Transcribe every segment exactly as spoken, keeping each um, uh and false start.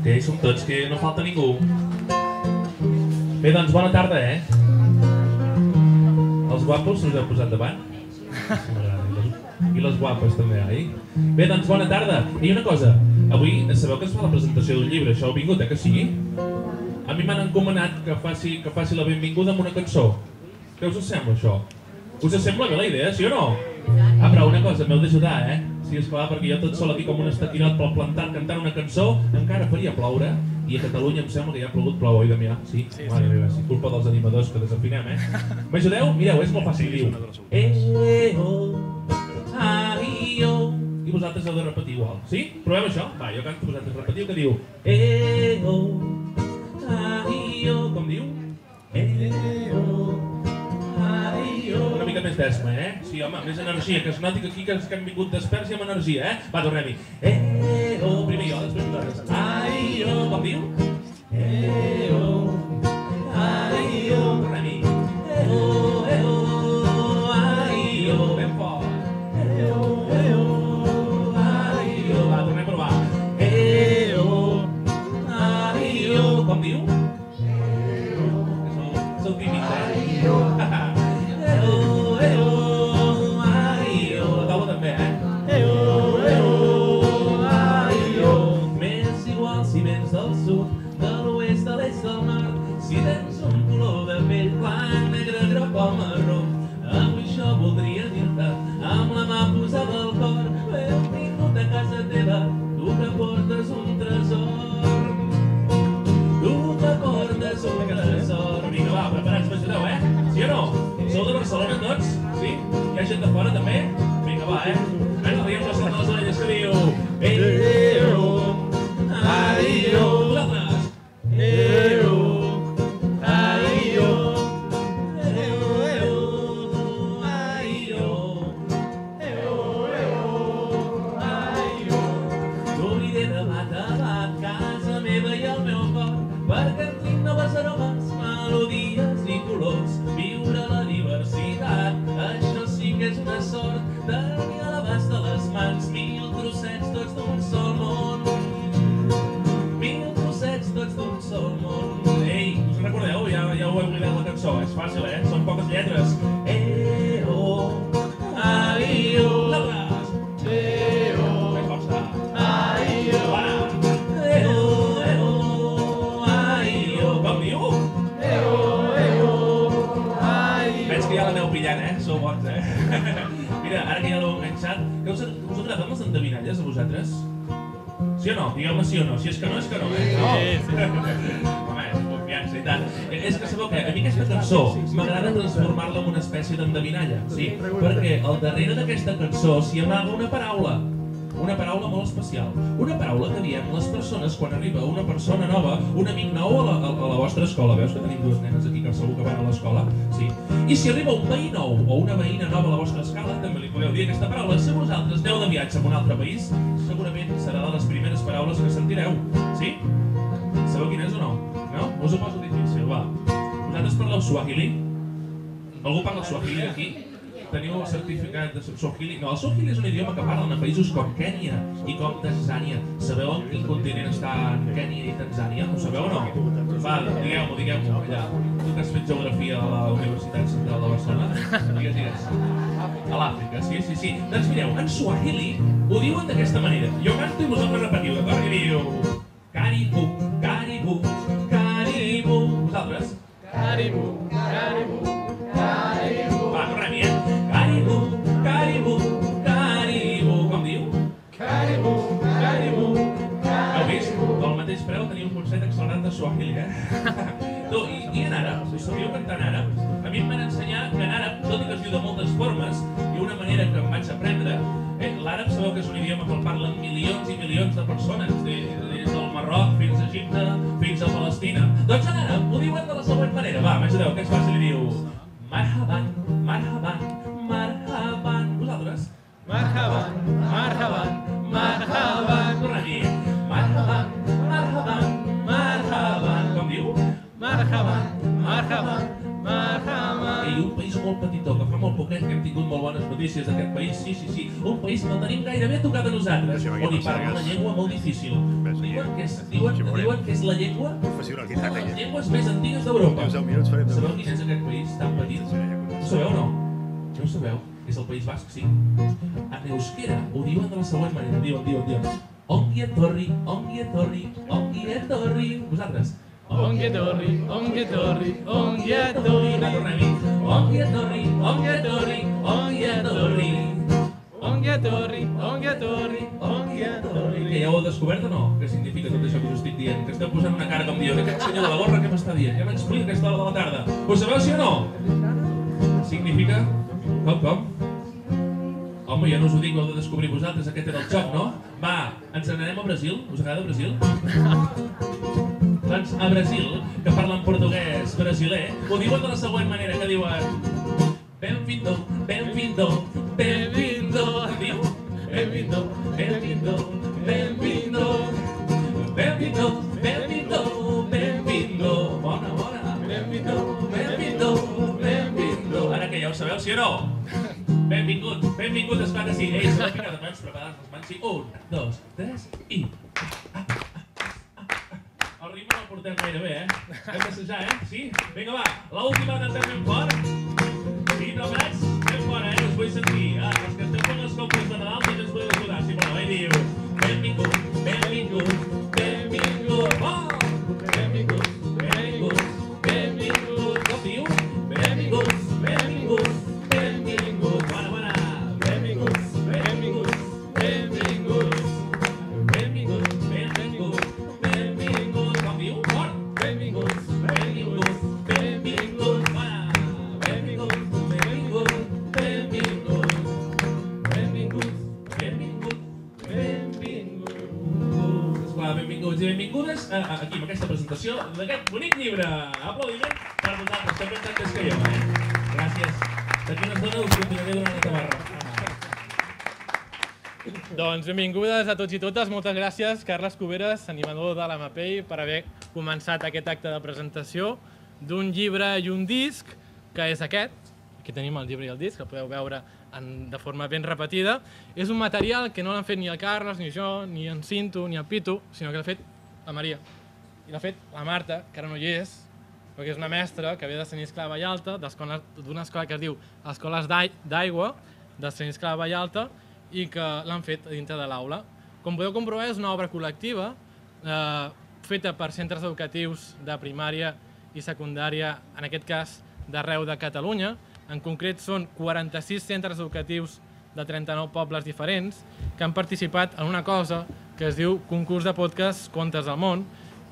Que hi som tots, que no falta ningú. Bé, doncs bona tarda, eh? Els guapos se'ls heu posat davant? I les guapes també, oi? Bé, doncs bona tarda. I una cosa, avui sabeu que es fa la presentació d'un llibre, això heu vingut, eh, que sí? A mi m'han encomanat que faci, que faci la benvinguda amb una cançó. Què us sembla, això? Us sembla bé la idea, sí o no? Ah, però una cosa, m'heu d'ajudar, eh? Sí, esclar, perquè jo tot sol aquí com un estatirot pel plantat cantant una cançó, encara faria ploure, i a Catalunya em sembla que ja ha plogut plou, oi, Damià? Sí? Mare meva, sí, culpa dels animadors que desafinem, eh? M'ajudeu? Mireu, és molt fàcil, diu eh, oh, ai, oh. I vosaltres heu de repetir igual, sí? Provem això? Va, jo canto, vosaltres repetiu, que diu eh, oh, ai, oh. Com diu? Eh, oh, ai, oh. Una mica més d'esma, eh? Sí, home, més energia, que es noti que aquí que hem vingut desperts i amb energia, eh? Va, tornem-hi. Eh, oh, primer jo, després vosaltres. Ai, oh, com diu? Eh, oh, ai, oh. Tornem-hi. Eh, oh, eh, oh, ai, oh. Ben fort. Eh, oh, eh, oh, ai, oh. Va, tornem a provar. Eh, oh, ai, oh. Com diu? Eh, oh. Sou tímids, eh? Ai, oh. Si tens un color de pell blanc, negre, groc o marró, avui això voldria dir-te amb la mà posada al cor. Benvingut a casa teva, tu que portes un tresor. Tu que portes un tresor. Vinga, va, preparats, m'ajudeu, eh? Sí o no? Sou de Barcelona tots? Sí? Hi ha gent de fora també? Vinga, va, eh? Vinga, diguem la sort de les orelles que diu eh, oh, ai, oh. Vosaltres? Eh, oh. Viure la diversitat, això sí que és una sort, tenir a l'abast de les mans mil trossets tots d'un sol món. Mil trossets tots d'un sol món. Ei, us recordeu? Ja, ja ho heu oblidat la cançó, és fàcil, eh? Són poques lletres. Eh, oh, ai, oh. L'altres. Eh, oh. Més força. Ai, oh. Va. Eh, oh, eh, oh, ai, oh. Com diu? Eh, oh. Veig que ja l'aneu pillant, eh? Sou bons, eh? Mira, ara que ja l'heu enganxat, que us, us agraden les endevinalles a vosaltres? Sí o no? Digueu-me sí o no. Si és que no, és que no, eh? No! Sí, sí. Home, confiança i tant. És que sabeu què? A mi aquesta cançó m'agrada transformar-la en una espècie d'endevinalla. Sí, perquè al darrere d'aquesta cançó s'hi amaga una paraula. Una paraula molt especial. Una paraula que diem les persones quan arriba una persona nova, un amic nou a la, a, a la vostra escola. Veus que tenim dues nenes aquí que segur que van a l'escola? Sí. I si arriba un veí nou o una veïna nova a la vostra escola, també li podeu dir aquesta paraula. Si vosaltres aneu de viatge a un altre país, segurament serà de les primeres paraules que sentireu. Sí? Sabeu quina és o no? No? Us ho poso difícil, va. Vosaltres parleu suahili? Algú parla suahili aquí? Teniu el certificat de Swahili? No, el Swahili és un idioma que parlen a països com Kènia i com Tanzània. Sabeu en quin continent està Kènia i Tanzània? Ho sabeu o no? Va, digueu-m'ho, digueu-m'ho, allà. Tu que has fet geografia a la Universitat Central de Barcelona? Digues, digues. A l'Àfrica, sí, sí, sí. Doncs mireu, en Swahili ho diuen d'aquesta manera. Jo canto i vosaltres repetiu, d'acord? I diu Caribou, Caribou, Caribou. Vosaltres? Caribou, Caribou, Caribou. Va, tornem-hi, eh? Caribou, Caribou, Caribou. Com diu? Caribou, Caribou, Caribou. Heu vist? Pel mateix preu tenia un curset accelerat de Swahili, eh? Tu, i, i en àrab? Us sabíeu cantar en àrab? A mi em van ensenyar que en àrab, tot i que es diu de moltes formes, i una manera que em vaig aprendre, eh, l'àrab sabeu que és un idioma que el parlen milions i milions de persones, des del Marroc fins a Egipte, fins a Palestina. Doncs en àrab ho diuen de la següent manera. Va, m'ajudeu, que és fàcil, i diu Marhaban, marhaban, marhaban. Vosaltres? Marhaban, marhaban, marhaban. Tornem-hi. Marhaban, marhaban, marhaban. Com diu? Marhaban, marhaban, marhaban. I un país molt petitó, que fa molt poquet que hem tingut molt bones notícies d'aquest país. Sí, sí, sí. Un país que el tenim gairebé tocat a nosaltres, on hi parla una llengua molt difícil. Diuen que és, diuen, diuen que és la llengua Professionalitat, de les aquí. llengües més antigues d'Europa. deu minuts farem deu Sabeu minuts. quin és aquest país tan petit? Ho sabeu o no? No ho sabeu? És el País Basc, sí. En euskera ho diuen de la següent manera. Diuen, diuen, diuen. Ongi etorri, ongi etorri, ongi etorri. Vosaltres? Ongi etorri, ongi etorri, ongi etorri. Va, tornem-hi. Ongi etorri, ongi etorri, ongi etorri. Ongi etorri, ongi etorri, ongi etorri. Que ja ho heu descobert o no? Què significa tot això que us estic dient? Que esteu posant una cara com dient, aquest senyor de la gorra què m'està dient? Ja m'explica aquesta hora de la tarda. Ho sabeu, sí o no? Significa? Com, com? Home, jo no us ho dic, ho heu de descobrir vosaltres, aquest era el joc, no? Va, ens n'anem a Brasil? Us agrada Brasil? Doncs a Brasil, que parlen portuguès brasiler, ho diuen de la següent manera, que diuen Bem-vindo, bem-vindo, bem-vindo. Diu? Bem-vindo, bem-vindo, bem-vindo. Bem-vindo, bem-vindo, bem-vindo. Bona, bona. Bem-vindo, bem-vindo, bem-vindo. Ara que ja ho sabeu, sí o no? Benvingut, benvingut, esclar que sí. Ei, sabeu que cada mans preparats les mans, sí. Un, dos, tres i... El ritme no el portem gaire bé, eh? Hem d'assajar, eh? Sí? Vinga, va, l'última cantem ben fort. Sí, preparats? Ben fort, eh? Us vull sentir. Ah, els que esteu fent les compres de Nadal també ens podeu ajudar, si voleu, eh? Diu, benvingut, benvingut, benvingut. Oh! Benvingut, benvingut, benvingut. Com diu? Benvingut, benvingut, benvingut. Bona, bona. Benvingut, benvingut, benvingut. Benvingut, benvingut, benvingut. Com diu? Fort. Benvingut, benvingut, benvingut. Bona. Benvingut, benvingut, benvingut. Benvingut, benvingut, benvingut. Esclar, benvinguts i benvingudes a, a, aquí amb aquesta presentació d'aquest bonic llibre. Aplaudiment per vosaltres, que pensat que es creieu, eh? Gràcies. D'aquí una estona us continuaré donant la tabarra. Doncs benvingudes a tots i totes. Moltes gràcies, Carles Cuberes, animador de l'Amapei, per haver començat aquest acte de presentació d'un llibre i un disc, que és aquest. Aquí tenim el llibre i el disc, que podeu veure en, de forma ben repetida. És un material que no l'han fet ni el Carles, ni jo, ni en Cinto, ni el Pitu, sinó que l'ha fet la Maria. I l'ha fet la Marta, que ara no hi és, perquè és una mestra que ve de Sant Iscle de Vallalta, d'una escola que es diu Escoles d'Aigua, de Sant Iscle de Vallalta, i que l'han fet dintre de l'aula. Com podeu comprovar, és una obra col·lectiva eh, feta per centres educatius de primària i secundària, en aquest cas d'arreu de Catalunya. En concret són quaranta-sis centres educatius de trenta-nou pobles diferents que han participat en una cosa que es diu Concurs de Podcast Contes del Món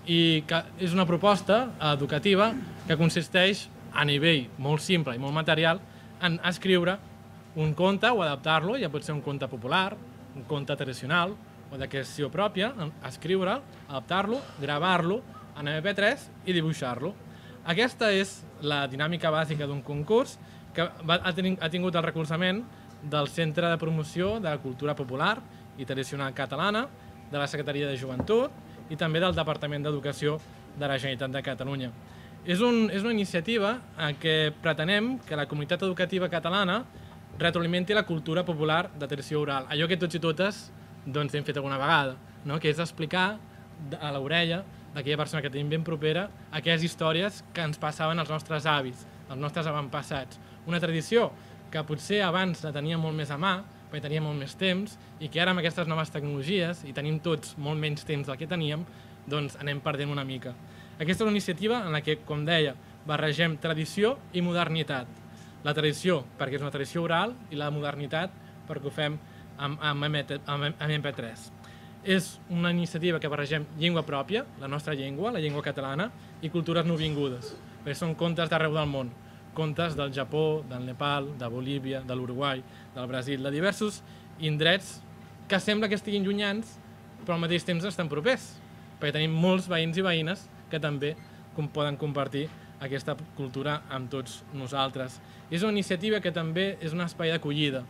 i que és una proposta educativa que consisteix, a nivell molt simple i molt material, en escriure un conte o adaptar-lo, ja pot ser un conte popular, un conte tradicional o de creació pròpia, escriure'l, adaptar-lo, gravar-lo en eme pe tres i dibuixar-lo. Aquesta és la dinàmica bàsica d'un concurs que ha tingut el recolzament del Centre de Promoció de la Cultura Popular i Tradicional Catalana, de la Secretaria de Joventut i també del Departament d'Educació de la Generalitat de Catalunya. És, un, és una iniciativa en què pretenem que la comunitat educativa catalana retroalimenti la cultura popular de tradició oral. Allò que tots i totes doncs, hem fet alguna vegada, no? Que és explicar a l'orella d'aquella persona que tenim ben propera aquelles històries que ens passaven als nostres avis, als nostres avantpassats. Una tradició que potser abans la teníem molt més a mà, perquè teníem molt més temps, i que ara amb aquestes noves tecnologies, i tenim tots molt menys temps del que teníem, doncs anem perdent una mica. Aquesta és una iniciativa en la que, com deia, barregem tradició i modernitat. La tradició, perquè és una tradició oral, i la modernitat, perquè ho fem amb, amb eme pe tres. És una iniciativa que barregem llengua pròpia, la nostra llengua, la llengua catalana, i cultures nouvingudes, perquè són contes d'arreu del món. Contes del Japó, del Nepal, de Bolívia, de l'Uruguai, del Brasil, de diversos indrets que sembla que estiguin llunyans, però al mateix temps estan propers, perquè tenim molts veïns i veïnes que també poden compartir aquesta cultura amb tots nosaltres. És una iniciativa que també és un espai d'acollida,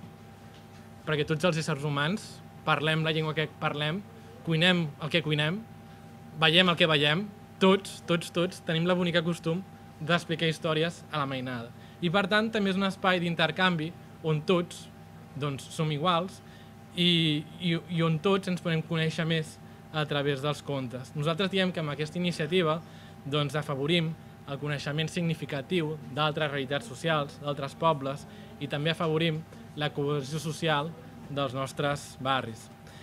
perquè tots els éssers humans parlem la llengua que parlem, cuinem el que cuinem, veiem el que veiem, tots, tots, tots tenim la bonica costum d'explicar històries a la mainada. I per tant també és un espai d'intercanvi on tots doncs, som iguals i, i, i on tots ens podem conèixer més a través dels contes. Nosaltres diem que amb aquesta iniciativa doncs, afavorim el coneixement significatiu d'altres realitats socials, d'altres pobles, i també afavorim la cohesió social dels nostres barris.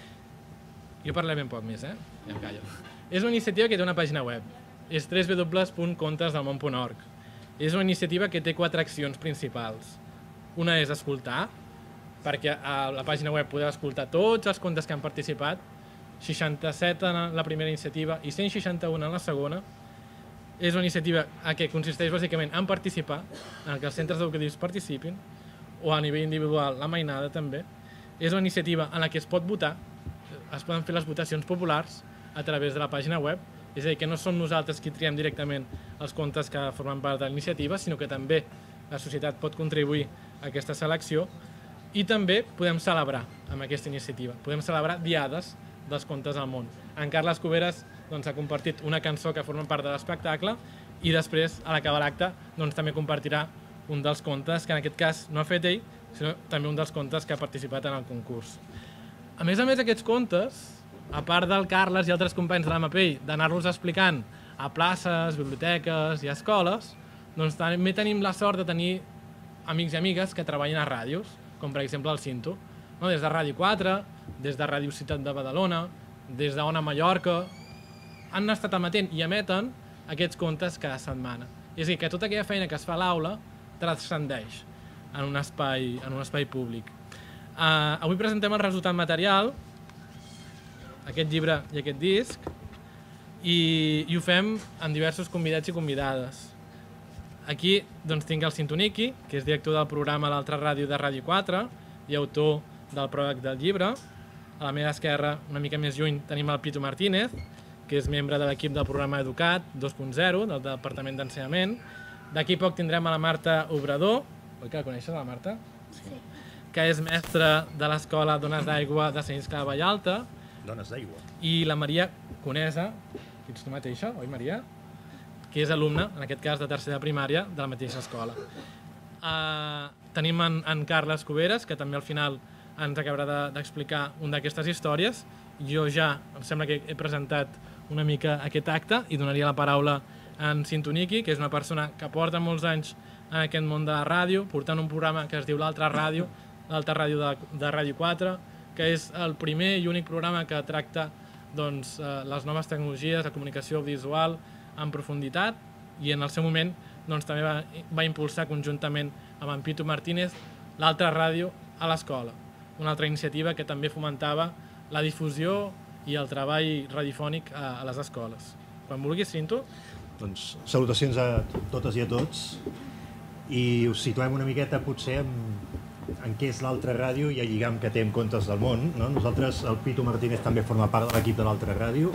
Jo parlaré ben poc més, eh? Ja em callo. És una iniciativa que té una pàgina web. És w w w punt contes del món punt org. És una iniciativa que té quatre accions principals. Una és escoltar, perquè a la pàgina web podeu escoltar tots els contes que han participat, seixanta-set en la primera iniciativa i cent seixanta-un en la segona. És una iniciativa que consisteix bàsicament en participar, en que els centres educatius participin, o a nivell individual la mainada també. És una iniciativa en la que es pot votar, es poden fer les votacions populars a través de la pàgina web, és a dir, que no som nosaltres qui triem directament els contes que formen part de l'iniciativa, sinó que també la societat pot contribuir a aquesta selecció i també podem celebrar amb aquesta iniciativa. Podem celebrar diades dels contes al món. En Carles Cuberes doncs, ha compartit una cançó que forma part de l'espectacle i després, a l'acabar l'acte, doncs, també compartirà un dels contes que en aquest cas no ha fet ell, sinó també un dels contes que ha participat en el concurs. A més a més, aquests contes, a part del Carles i altres companys de l'A M P I, d'anar-los explicant a places, biblioteques i escoles, doncs també tenim la sort de tenir amics i amigues que treballen a ràdios, com per exemple el Cinto, no? Des de Ràdio quatre, des de Ràdio Ciutat de Badalona, des d'Ona Mallorca, han estat emetent i emeten aquests contes cada setmana. És a dir, que tota aquella feina que es fa a l'aula transcendeix en un espai, en un espai públic. Uh, avui presentem el resultat material, aquest llibre i aquest disc, i, i ho fem amb diversos convidats i convidades. Aquí doncs, tinc el Cintoniki, que és director del programa L'Altra Ràdio de Ràdio quatre i autor del pròleg del llibre. A la meva esquerra, una mica més lluny, tenim el Pitu Martínez, que és membre de l'equip del programa Educat dos punt zero, del Departament d'Ensenyament. D'aquí poc tindrem a la Marta Obrador, oi que la coneixes, la Marta? Sí. Que és mestra de l'Escola Dones d'Aigua de Sant Iscle de Vallalta. Dones d'Aigua. I la Maria Conesa, que ets tu mateixa, oi Maria? Que és alumna, en aquest cas de tercera primària, de la mateixa escola. Uh, tenim en, en Carles Cuberes, que també al final ens acabarà d'explicar de, una d'aquestes històries. Jo ja, em sembla que he presentat una mica aquest acte i donaria la paraula a en Cintoniki, que és una persona que porta molts anys en aquest món de la ràdio, portant un programa que es diu L'Altra Ràdio, l'Altra Ràdio de, de Ràdio quatre, que és el primer i únic programa que tracta doncs, les noves tecnologies, la comunicació audiovisual en profunditat, i en el seu moment doncs, també va, va impulsar conjuntament amb en Pitu Martínez l'Altra Ràdio a l'escola, una altra iniciativa que també fomentava la difusió i el treball radiofònic a, a les escoles. Quan vulguis, Cinto. Doncs salutacions a totes i a tots, i us situem una miqueta potser en, en què és l'Altra Ràdio i el lligam que té amb Contes del Món. No? Nosaltres, el Pitu Martínez també forma part de l'equip de l'Altra Ràdio,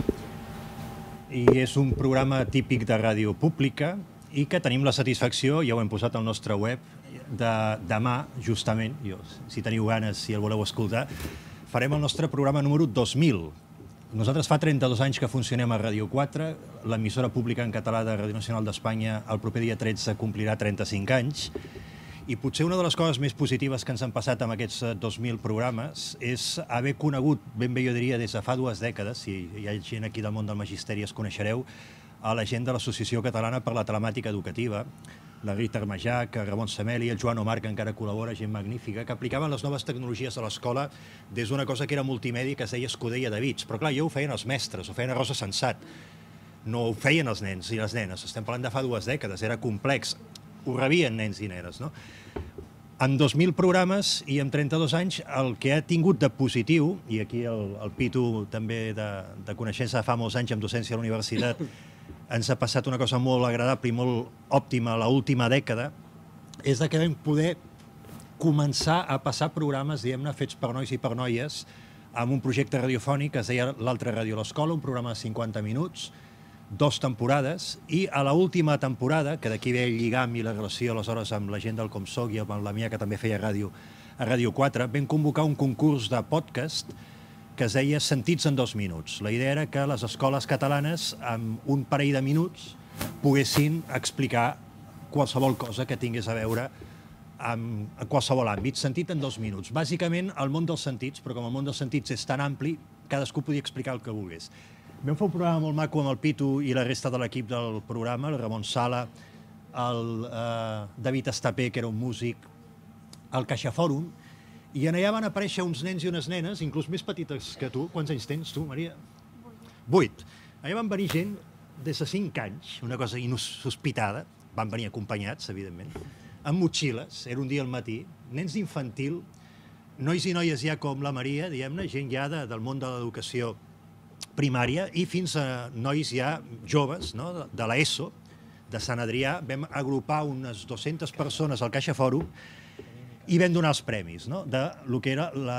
i és un programa típic de ràdio pública i que tenim la satisfacció, ja ho hem posat al nostre web, de demà, justament, jo, si teniu ganes, si el voleu escoltar, farem el nostre programa número dos mil. Nosaltres fa trenta-dos anys que funcionem a Ràdio quatre, l'emissora pública en català de Ràdio Nacional d'Espanya el proper dia tretze complirà trenta-cinc anys, i potser una de les coses més positives que ens han passat amb aquests dos mil programes és haver conegut, ben bé jo diria, des de fa dues dècades, si hi ha gent aquí del món del magisteri es coneixereu, a la gent de l'Associació Catalana per la Telemàtica Educativa, la Rita Armajac, Ramon Sameli, el Joan Omar, que encara col·labora, gent magnífica, que aplicaven les noves tecnologies a l'escola des d'una cosa que era multimèdia, que es deia escudella de bits. Però clar, jo ho feien els mestres, ho feien a Rosa Sensat. No ho feien els nens i les nenes. Estem parlant de fa dues dècades, era complex. Ho rebien nens i nenes, no? En dos mil programes i en trenta-dos anys, el que ha tingut de positiu, i aquí el, el Pitu també de, de coneixença de fa molts anys amb docència a la universitat, ens ha passat una cosa molt agradable i molt òptima a l'última dècada, és que vam poder començar a passar programes, diguem-ne, fets per nois i per noies, amb un projecte radiofònic que es deia L'Altra Ràdio a l'Escola, un programa de cinquanta minuts, dos temporades, i a l'última temporada, que d'aquí ve el lligam i la relació aleshores amb la gent del Comsoc i amb la Mia, que també feia ràdio a Ràdio quatre, vam convocar un concurs de podcast que es deia Sentits en dos minuts. La idea era que les escoles catalanes, amb un parell de minuts, poguessin explicar qualsevol cosa que tingués a veure amb qualsevol àmbit, sentit en dos minuts. Bàsicament, el món dels sentits, però com el món dels sentits és tan ampli, cadascú podia explicar el que volgués. Vam fer un programa molt maco amb el Pitu i la resta de l'equip del programa, el Ramon Sala, el eh, David Estapé, que era un músic, el CaixaFòrum, i en allà van aparèixer uns nens i unes nenes, inclús més petites que tu. Quants anys tens, tu, Maria? Vuit. Allà van venir gent des de cinc anys, una cosa insospitada, van venir acompanyats, evidentment, amb motxilles, era un dia al matí, nens d'infantil, nois i noies ja com la Maria, diguem-ne, gent ja de, del món de l'educació primària, i fins a nois ja joves, no?, de, de l'ESO, de Sant Adrià. Vam agrupar unes dues-centes persones al CaixaFòrum i vam donar els premis, no?, de lo que era la,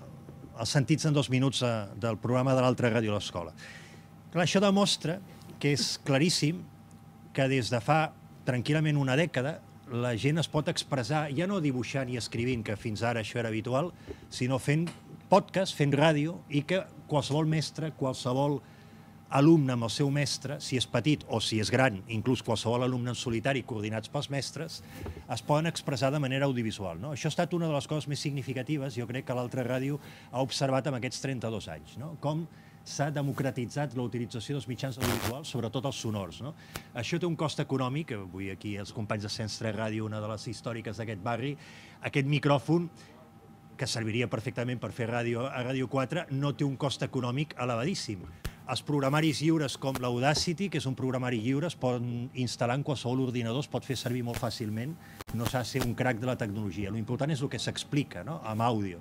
els sentits en dos minuts a, del programa de l'altra ràdio a l'escola. Clar, això demostra que és claríssim que des de fa tranquil·lament una dècada la gent es pot expressar, ja no dibuixant i escrivint, que fins ara això era habitual, sinó fent podcast, fent ràdio, i que qualsevol mestre, qualsevol alumne amb el seu mestre, si és petit o si és gran, inclús qualsevol alumne en solitari coordinats pels mestres, es poden expressar de manera audiovisual, no? Això ha estat una de les coses més significatives, jo crec, que l'altra ràdio ha observat en aquests trenta-dos anys, no? Com s'ha democratitzat la utilització dels mitjans audiovisuals, sobretot els sonors, no? Això té un cost econòmic, avui aquí els companys de Sens tres Ràdio, una de les històriques d'aquest barri, aquest micròfon, que serviria perfectament per fer ràdio a Ràdio quatre, no té un cost econòmic elevadíssim. Els programaris lliures com l'Audacity, que és un programari lliure, es poden instal·lar en qualsevol ordinador, es pot fer servir molt fàcilment, no s'ha de ser un crac de la tecnologia. L'important és el que s'explica, no?, amb àudio.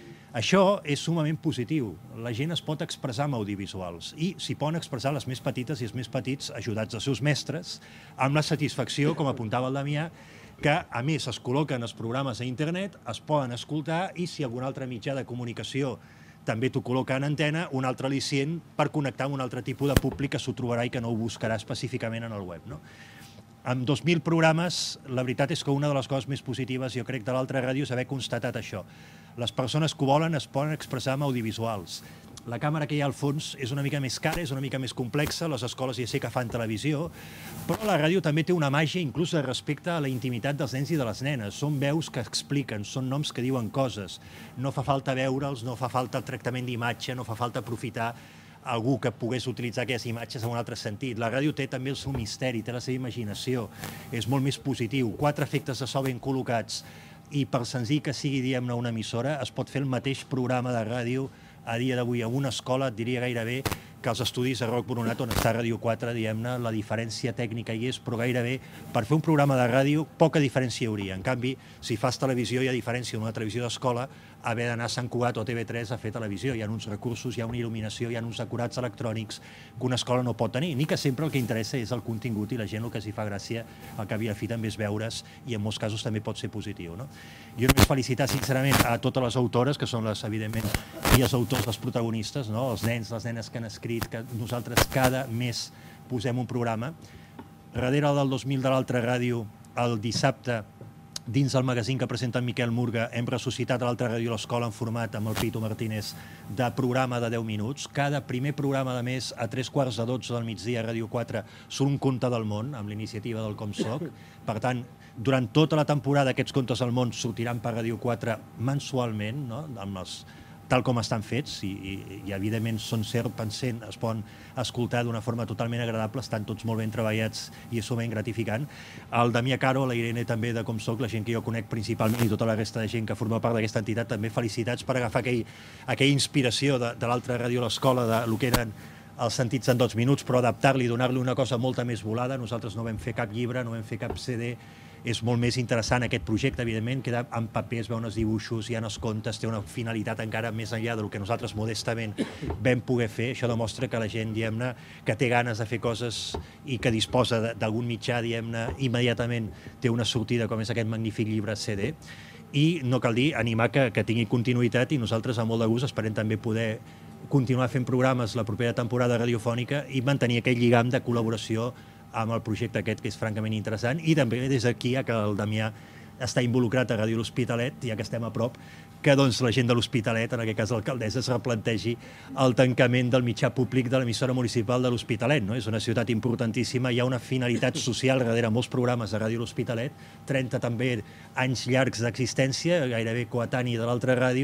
Això és sumament positiu. La gent es pot expressar amb audiovisuals i s'hi poden expressar les més petites i els més petits, ajudats dels seus mestres, amb la satisfacció, com apuntava el Damià, que a més es col·loquen els programes a internet, es poden escoltar i si algun altre mitjà de comunicació també t'ho col·loca en antena, un altre al·licient per connectar amb un altre tipus de públic que s'ho trobarà i que no ho buscarà específicament en el web, no? Amb dos mil programes, la veritat és que una de les coses més positives, jo crec, de l'altra ràdio és haver constatat això. Les persones que ho volen es poden expressar amb audiovisuals. La càmera que hi ha al fons és una mica més cara, és una mica més complexa, les escoles ja sé que fan televisió, però la ràdio també té una màgia inclús de respecte a la intimitat dels nens i de les nenes. Són veus que expliquen, són noms que diuen coses. No fa falta veure'ls, no fa falta el tractament d'imatge, no fa falta aprofitar algú que pogués utilitzar aquelles imatges en un altre sentit. La ràdio té també el seu misteri, té la seva imaginació, és molt més positiu. Quatre efectes de so ben col·locats i per senzill que sigui, diguem-ne, una emissora, es pot fer el mateix programa de ràdio a dia d'avui a una escola, et diria gairebé que els estudis de Roc Boronat, on està Ràdio quatre, diguem-ne, la diferència tècnica hi és, però gairebé per fer un programa de ràdio poca diferència hi hauria. En canvi, si fas televisió hi ha diferència d'una televisió d'escola haver d'anar a Sant Cugat o T V tres a fer televisió. Hi ha uns recursos, hi ha una il·luminació, hi ha uns acurats electrònics que una escola no pot tenir, ni que sempre el que interessa és el contingut i la gent el que s'hi fa gràcia, el que havia de fer també és veure's i en molts casos també pot ser positiu, no? Jo només felicitar sincerament a totes les autores, que són les, evidentment, i els autors, els protagonistes, no? Els nens, les nenes que han escrit, que nosaltres cada mes posem un programa. Darrere del dos mil de l'altra ràdio, el dissabte, dins del magazín que presenta en Miquel Murga, hem ressuscitat a l'altra ràdio a l'escola en format amb el Pitu Martínez de programa de deu minuts. Cada primer programa de mes a tres quarts de dotze del migdia a Ràdio quatre surt un conte del món amb l'iniciativa del Com Soc. Per tant, durant tota la temporada aquests contes del món sortiran per Ràdio quatre mensualment, no?, amb els tal com estan fets, i, i, i evidentment són cert pensent, es poden escoltar d'una forma totalment agradable, estan tots molt ben treballats i és sumament gratificant. El Damià Caro, la Irene també de Com Soc, la gent que jo conec principalment i tota la resta de gent que forma part d'aquesta entitat, també felicitats per agafar aquell, aquella inspiració de, de l'altra ràdio a l'escola, de lo que eren els sentits en dos minuts, però adaptar-li, donar-li una cosa molta més volada. Nosaltres no vam fer cap llibre, no vam fer cap C D. És molt més interessant aquest projecte, evidentment, queda en paper, es veuen els dibuixos, hi ha els contes, té una finalitat encara més enllà del que nosaltres modestament vam poder fer. Això demostra que la gent, diguem-ne, que té ganes de fer coses i que disposa d'algun mitjà, diguem-ne, immediatament té una sortida com és aquest magnífic llibre C D. I no cal dir, animar que, que tingui continuïtat i nosaltres amb molt de gust esperem també poder continuar fent programes la propera temporada radiofònica i mantenir aquell lligam de col·laboració amb el projecte aquest, que és francament interessant, i també des d'aquí, ja que el Damià està involucrat a Ràdio L'Hospitalet, ja que estem a prop, que doncs la gent de l'Hospitalet, en aquest cas l'alcaldessa, es replantegi el tancament del mitjà públic de l'emissora municipal de l'Hospitalet, no? És una ciutat importantíssima, hi ha una finalitat social darrere molts programes de Ràdio L'Hospitalet, trenta també anys llargs d'existència, gairebé coetani de l'altra ràdio,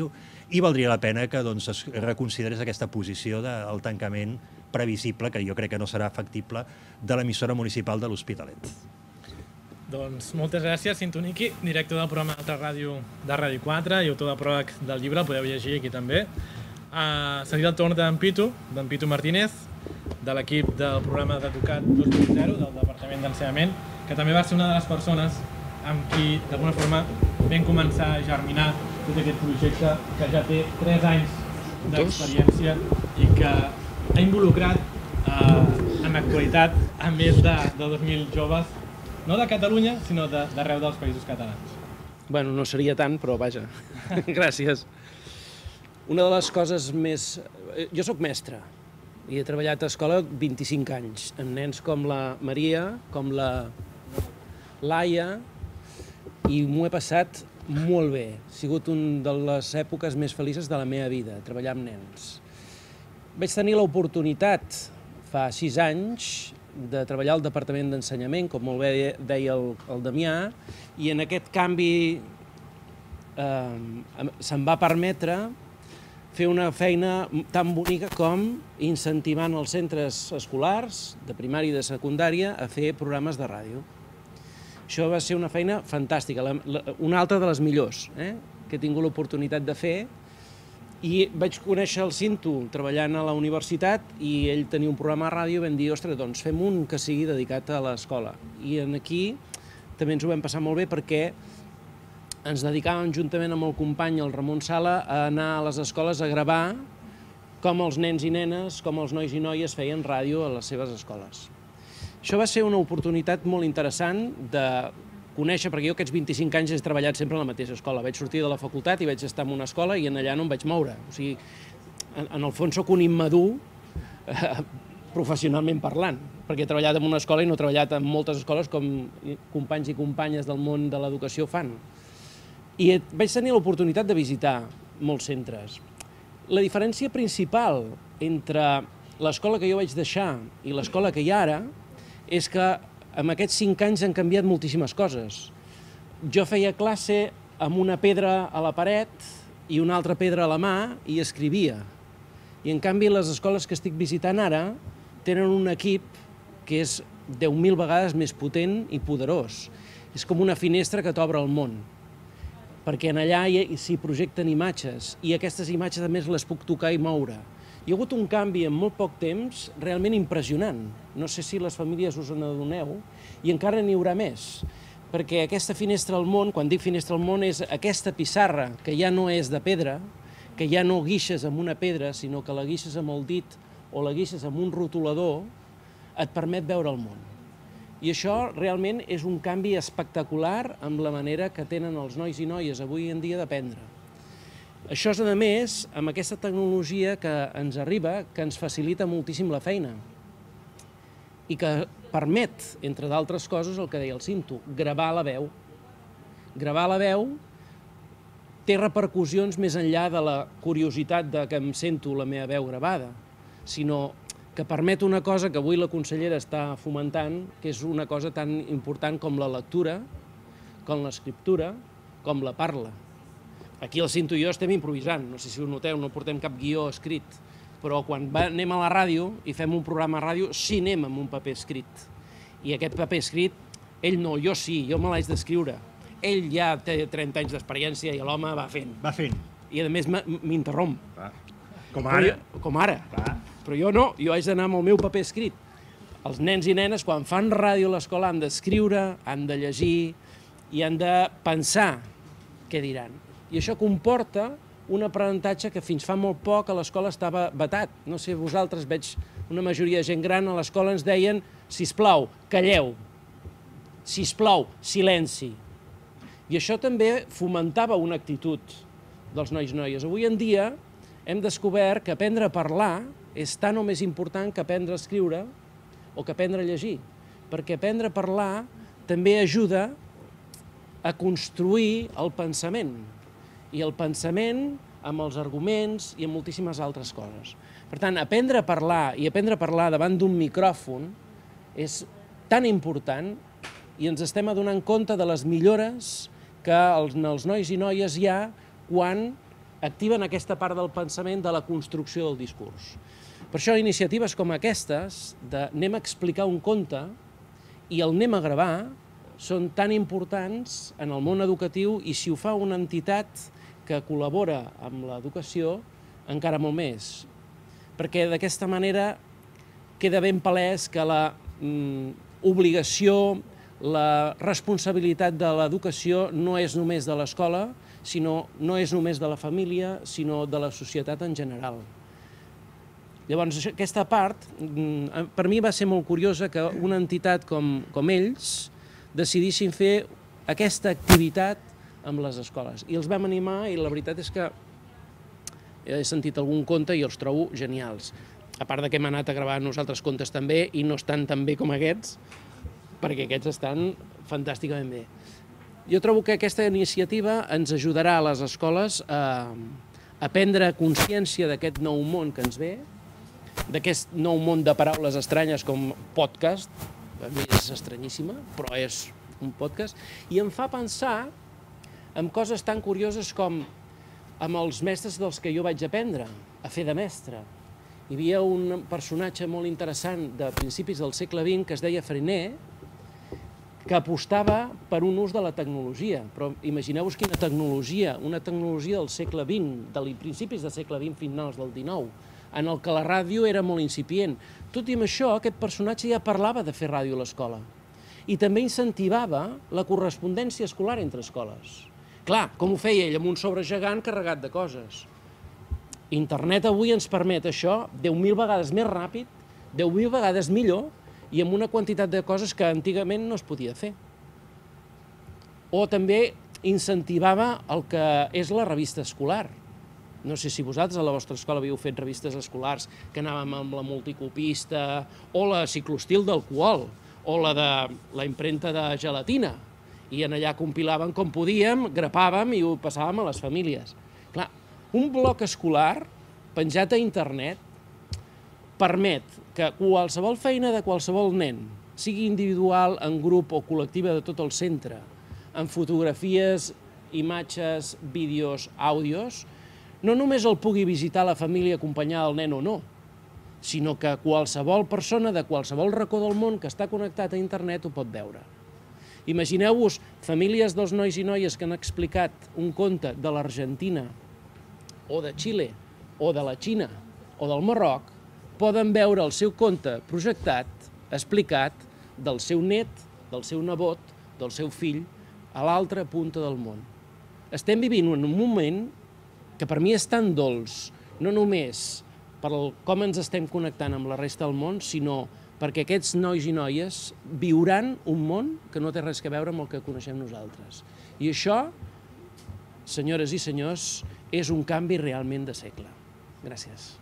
i valdria la pena que doncs, es reconsiderés aquesta posició del tancament previsible, que jo crec que no serà factible, de l'emissora municipal de l'Hospitalet. Doncs moltes gràcies, Cinto Niqui, director del programa Altra Ràdio de Ràdio quatre i autor de pròleg del llibre, el podeu llegir aquí també. Uh, Seguirà el torn d'en Pitu, d'en Pitu Martínez, de l'equip del programa d'Educat dos punt zero, del Departament d'Ensenyament, que també va ser una de les persones amb qui, d'alguna forma, vam començar a germinar tot aquest projecte que ja té tres anys d'experiència i que ha involucrat uh, en l'actualitat a més de, de dos mil joves, no de Catalunya, sinó d'arreu dels països catalans. Bueno, no seria tant, però vaja, gràcies. Una de les coses més... Jo sóc mestre i he treballat a escola vint-i-cinc anys, amb nens com la Maria, com la Laia, i m'ho he passat molt bé. Ha sigut una de les èpoques més felices de la meva vida, treballar amb nens. Vaig tenir l'oportunitat, fa sis anys, de treballar al Departament d'Ensenyament, com molt bé deia el, el Damià, i en aquest canvi eh, se'm va permetre fer una feina tan bonica com incentivant els centres escolars, de primària i de secundària, a fer programes de ràdio. Això va ser una feina fantàstica, la, la, una altra de les millors eh, que he tingut l'oportunitat de fer. I vaig conèixer el Cinto treballant a la universitat i ell tenia un programa a ràdio i vam dir, ostres, doncs fem un que sigui dedicat a l'escola. I aquí també ens ho vam passar molt bé perquè ens dedicàvem juntament amb el company, el Ramon Sala, a anar a les escoles a gravar com els nens i nenes, com els nois i noies feien ràdio a les seves escoles. Això va ser una oportunitat molt interessant de conèixer, perquè jo aquests vint-i-cinc anys he treballat sempre a la mateixa escola. Vaig sortir de la facultat i vaig estar en una escola i allà no em vaig moure. O sigui, en, en el fons sóc un immadur eh, professionalment parlant, perquè he treballat en una escola i no he treballat en moltes escoles com companys i companyes del món de l'educació fan. I vaig tenir l'oportunitat de visitar molts centres. La diferència principal entre l'escola que jo vaig deixar i l'escola que hi ha ara és que en aquests cinc anys han canviat moltíssimes coses. Jo feia classe amb una pedra a la paret i una altra pedra a la mà i escrivia. I en canvi les escoles que estic visitant ara tenen un equip que és deu mil vegades més potent i poderós. És com una finestra que t'obre el món. Perquè en allà s'hi projecten imatges i aquestes imatges a més les puc tocar i moure. Hi ha hagut un canvi en molt poc temps realment impressionant. No sé si les famílies us n'adoneu, i encara n'hi haurà més. Perquè aquesta finestra al món, quan dic finestra al món, és aquesta pissarra que ja no és de pedra, que ja no guixes amb una pedra, sinó que la guixes amb el dit o la guixes amb un rotulador, et permet veure el món. I això realment és un canvi espectacular amb la manera que tenen els nois i noies avui en dia d'aprendre. Això és, a més, amb aquesta tecnologia que ens arriba, que ens facilita moltíssim la feina i que permet, entre d'altres coses, el que deia el Cinto, gravar la veu. Gravar la veu té repercussions més enllà de la curiositat de que em sento la meva veu gravada, sinó que permet una cosa que avui la consellera està fomentant, que és una cosa tan important com la lectura, com l'escriptura, com la parla. Aquí el Cinto i jo estem improvisant, no sé si ho noteu, no portem cap guió escrit, però quan anem a la ràdio i fem un programa a ràdio, sí anem amb un paper escrit. I aquest paper escrit, ell no, jo sí, jo me l'haig d'escriure. Ell ja té trenta anys d'experiència i l'home va fent. Va fent. I a més m'interromp. Com ara. Com ara. Però jo no, jo haig d'anar amb el meu paper escrit. Els nens i nenes, quan fan ràdio a l'escola, han d'escriure, han de llegir i han de pensar què diran. I això comporta un aprenentatge que fins fa molt poc a l'escola estava vetat. No sé, vosaltres, veig una majoria de gent gran a l'escola ens deien sisplau, calleu, sisplau, silenci. I això també fomentava una actitud dels nois i noies. Avui en dia hem descobert que aprendre a parlar és tan o més important que aprendre a escriure o que aprendre a llegir, perquè aprendre a parlar també ajuda a construir el pensament, i el pensament amb els arguments i amb moltíssimes altres coses. Per tant, aprendre a parlar i aprendre a parlar davant d'un micròfon és tan important i ens estem adonant compte de les millores que els nois i noies hi ha quan activen aquesta part del pensament de la construcció del discurs. Per això iniciatives com aquestes, de anem a explicar un conte i el anem a gravar, són tan importants en el món educatiu i si ho fa una entitat que col·labora amb l'educació, encara molt més. Perquè d'aquesta manera queda ben palès que la mm, obligació, la responsabilitat de l'educació no és només de l'escola, sinó no és només de la família, sinó de la societat en general. Llavors, aquesta part, per mi va ser molt curiosa que una entitat com, com ells decidissin fer aquesta activitat amb les escoles. I els vam animar i la veritat és que he sentit algun conte i els trobo genials. A part de que hem anat a gravar nosaltres contes també i no estan tan bé com aquests, perquè aquests estan fantàsticament bé. Jo trobo que aquesta iniciativa ens ajudarà a les escoles a, a prendre consciència d'aquest nou món que ens ve, d'aquest nou món de paraules estranyes com podcast, a mi és estranyíssima, però és un podcast, i em fa pensar en coses tan curioses com amb els mestres dels que jo vaig aprendre a fer de mestre. Hi havia un personatge molt interessant de principis del segle vint que es deia Freiner, que apostava per un ús de la tecnologia. Però imagineu-vos quina tecnologia, una tecnologia del segle vint, de principis del segle vint finals del dinou, en el que la ràdio era molt incipient. Tot i amb això, aquest personatge ja parlava de fer ràdio a l'escola. I també incentivava la correspondència escolar entre escoles. Clar, com ho feia ell? Amb un sobre gegant carregat de coses. Internet avui ens permet això deu mil vegades més ràpid, deu mil vegades millor, i amb una quantitat de coses que antigament no es podia fer. O també incentivava el que és la revista escolar. No sé si vosaltres a la vostra escola havíeu fet revistes escolars que anàvem amb la multicopista, o la ciclostil d'alcohol, o la de la impremta de gelatina. I en allà compilàvem com podíem, grapàvem i ho passàvem a les famílies. Clar, un bloc escolar penjat a internet permet que qualsevol feina de qualsevol nen, sigui individual, en grup o col·lectiva de tot el centre, amb fotografies, imatges, vídeos, àudios, no només el pugui visitar la família acompanyada del nen o no, sinó que qualsevol persona de qualsevol racó del món que està connectat a internet ho pot veure. Imagineu-vos famílies dels nois i noies que han explicat un conte de l'Argentina, o de Xile, o de la Xina, o del Marroc, poden veure el seu conte projectat, explicat, del seu net, del seu nebot, del seu fill, a l'altra punta del món. Estem vivint un moment que per mi és tan dolç, no només per com ens estem connectant amb la resta del món, sinó perquè aquests nois i noies viuran un món que no té res a veure amb el que coneixem nosaltres. I això, senyores i senyors, és un canvi realment de segle. Gràcies.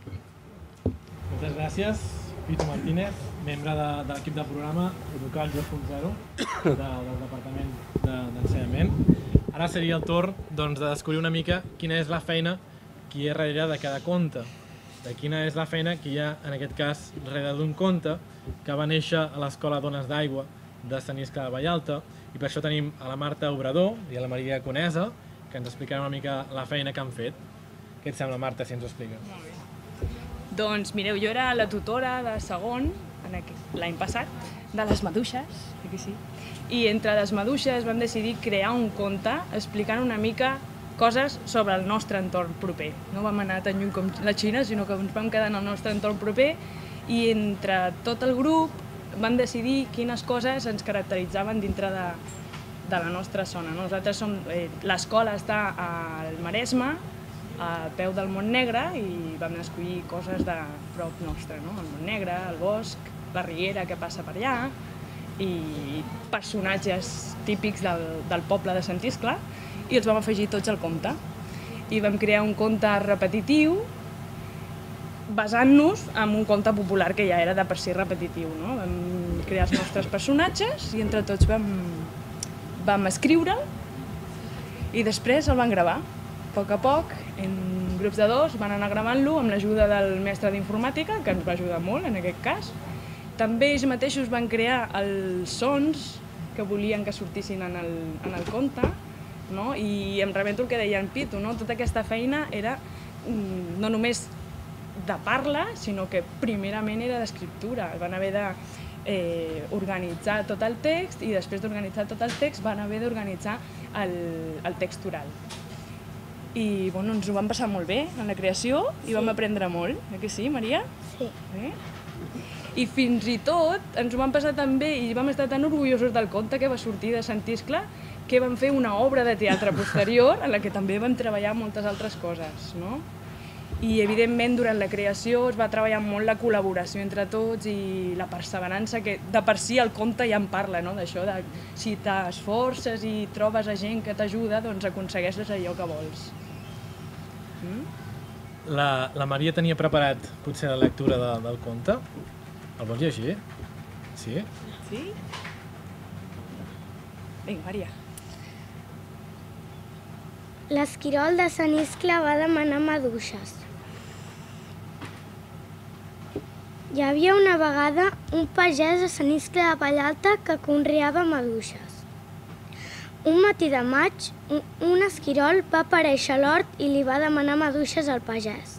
Moltes gràcies, Pitu Martínez, membre de, de l'equip del programa Educar dos punt zero de, del Departament d'Ensenyament. Ara seria el torn doncs, de descobrir una mica quina és la feina que hi ha darrere de cada conte, de quina és la feina que hi ha, en aquest cas, darrere d'un conte que va néixer a l'Escola Dones d'Aigua de Sant Iscle de Vallalta, i per això tenim a la Marta Obrador i a la Maria Conesa, que ens explicaran una mica la feina que han fet. Què et sembla, Marta, si ens ho expliques? Molt bé. Doncs mireu, jo era la tutora de segon, l'any passat, de les maduixes, aquí sí, i entre les maduixes vam decidir crear un conte explicant una mica coses sobre el nostre entorn proper. No vam anar tan lluny com la Xina, sinó que ens vam quedar en el nostre entorn proper i entre tot el grup vam decidir quines coses ens caracteritzaven dintre de, de la nostra zona. Nosaltres som, eh, l'escola està al Maresme, a peu del Montnegre, i vam escollir coses de prop nostre, no? El Montnegre, el bosc, la riera que passa per allà, i personatges típics del, del poble de Sant Iscle, i els vam afegir tots al conte. I vam crear un conte repetitiu basant-nos en un conte popular que ja era de per si repetitiu, no? Vam crear els nostres personatges i entre tots vam, vam escriure'l i després el vam gravar. A poc a poc, en grups de dos, van anar gravant-lo amb l'ajuda del mestre d'informàtica, que ens va ajudar molt en aquest cas. També ells mateixos van crear els sons que volien que sortissin en el, en el conte. no? I em remeto al que deia en Pitu, no? Tota aquesta feina era no només de parla, sinó que primerament era d'escriptura. Van haver de eh, organitzar tot el text i després d'organitzar tot el text van haver d'organitzar el, el text oral. I bueno, ens ho vam passar molt bé en la creació i sí. Vam aprendre molt, eh que sí, Maria? Sí. Eh? I fins i tot ens ho vam passar tan bé i vam estar tan orgullosos del conte que va sortir de Sant Iscle que vam fer una obra de teatre posterior en la que també vam treballar moltes altres coses, no? I evidentment durant la creació es va treballar molt la col·laboració entre tots i la perseverança, que de per si el conte ja en parla, no? D'això de si t'esforces i trobes a gent que t'ajuda, doncs aconsegueixes allò que vols. Mm? La, la Maria tenia preparat potser la lectura de, del conte. El vols llegir? Sí? Sí? Vinga, Maria. L'esquirol de Sant Iscle va demanar maduixes. Hi havia una vegada un pagès a Sant Iscle de Vallalta que conreava maduixes. Un matí de maig, un, un esquirol va aparèixer a l'hort i li va demanar maduixes al pagès.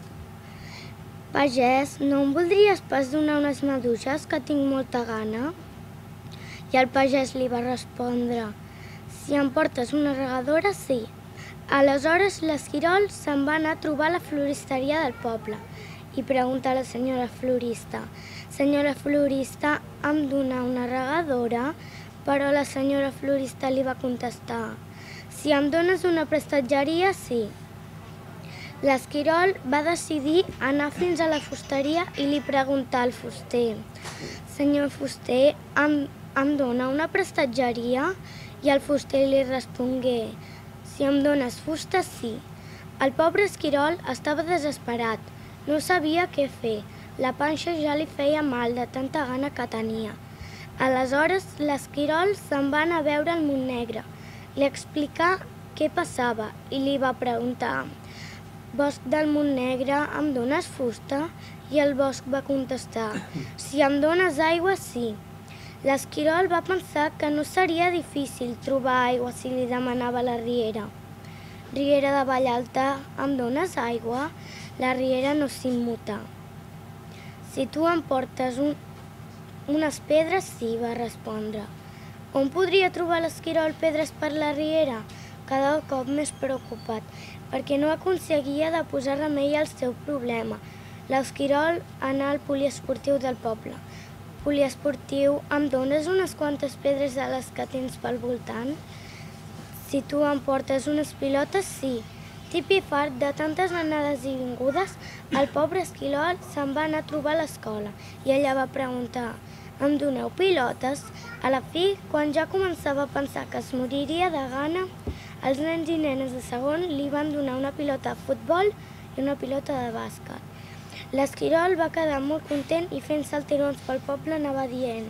Pagès, no em voldries pas donar unes maduixes, que tinc molta gana? I el pagès li va respondre, si em portes una regadora, sí. Aleshores l'esquirol se'n va anar a trobar a la floristeria del poble i pregunta a la senyora florista, senyora florista, em dona una regadora? Però la senyora florista li va contestar, si em dones una prestatgeria, sí. L'esquirol va decidir anar fins a la fusteria i li preguntar al fuster, senyor fuster, em, em dona una prestatgeria? I el fuster li respongué, si em dones fusta, sí. El pobre esquirol estava desesperat, no sabia què fer, la panxa ja li feia mal de tanta gana que tenia. Aleshores, l'esquirol se'n va anar a veure el Montnegre, li explicà què passava i li va preguntar, bosc del Montnegre, em dones fusta? I el bosc va contestar, si em dones aigua, sí. L'esquirol va pensar que no seria difícil trobar aigua si li demanava la riera. Riera de Vallalta, em dones aigua? La riera no s'immuta. Si tu em portes un, unes pedres, sí, va respondre. On podria trobar l'esquirol pedres per la riera? Cada cop més preocupat, perquè no aconseguia de posar remei al seu problema. L'esquirol anà al poliesportiu del poble. Poliesportiu, em dones unes quantes pedres de les que tens pel voltant? Si tu em portes unes pilotes, sí. Tipi fart de tantes anades i vingudes, el pobre esquirol se'n va anar a trobar a l'escola i ella va preguntar, em doneu pilotes? A la fi, quan ja començava a pensar que es moriria de gana, els nens i nenes de segon li van donar una pilota de futbol i una pilota de bàsquet. L'esquirol va quedar molt content i fent saltirons pel poble anava dient,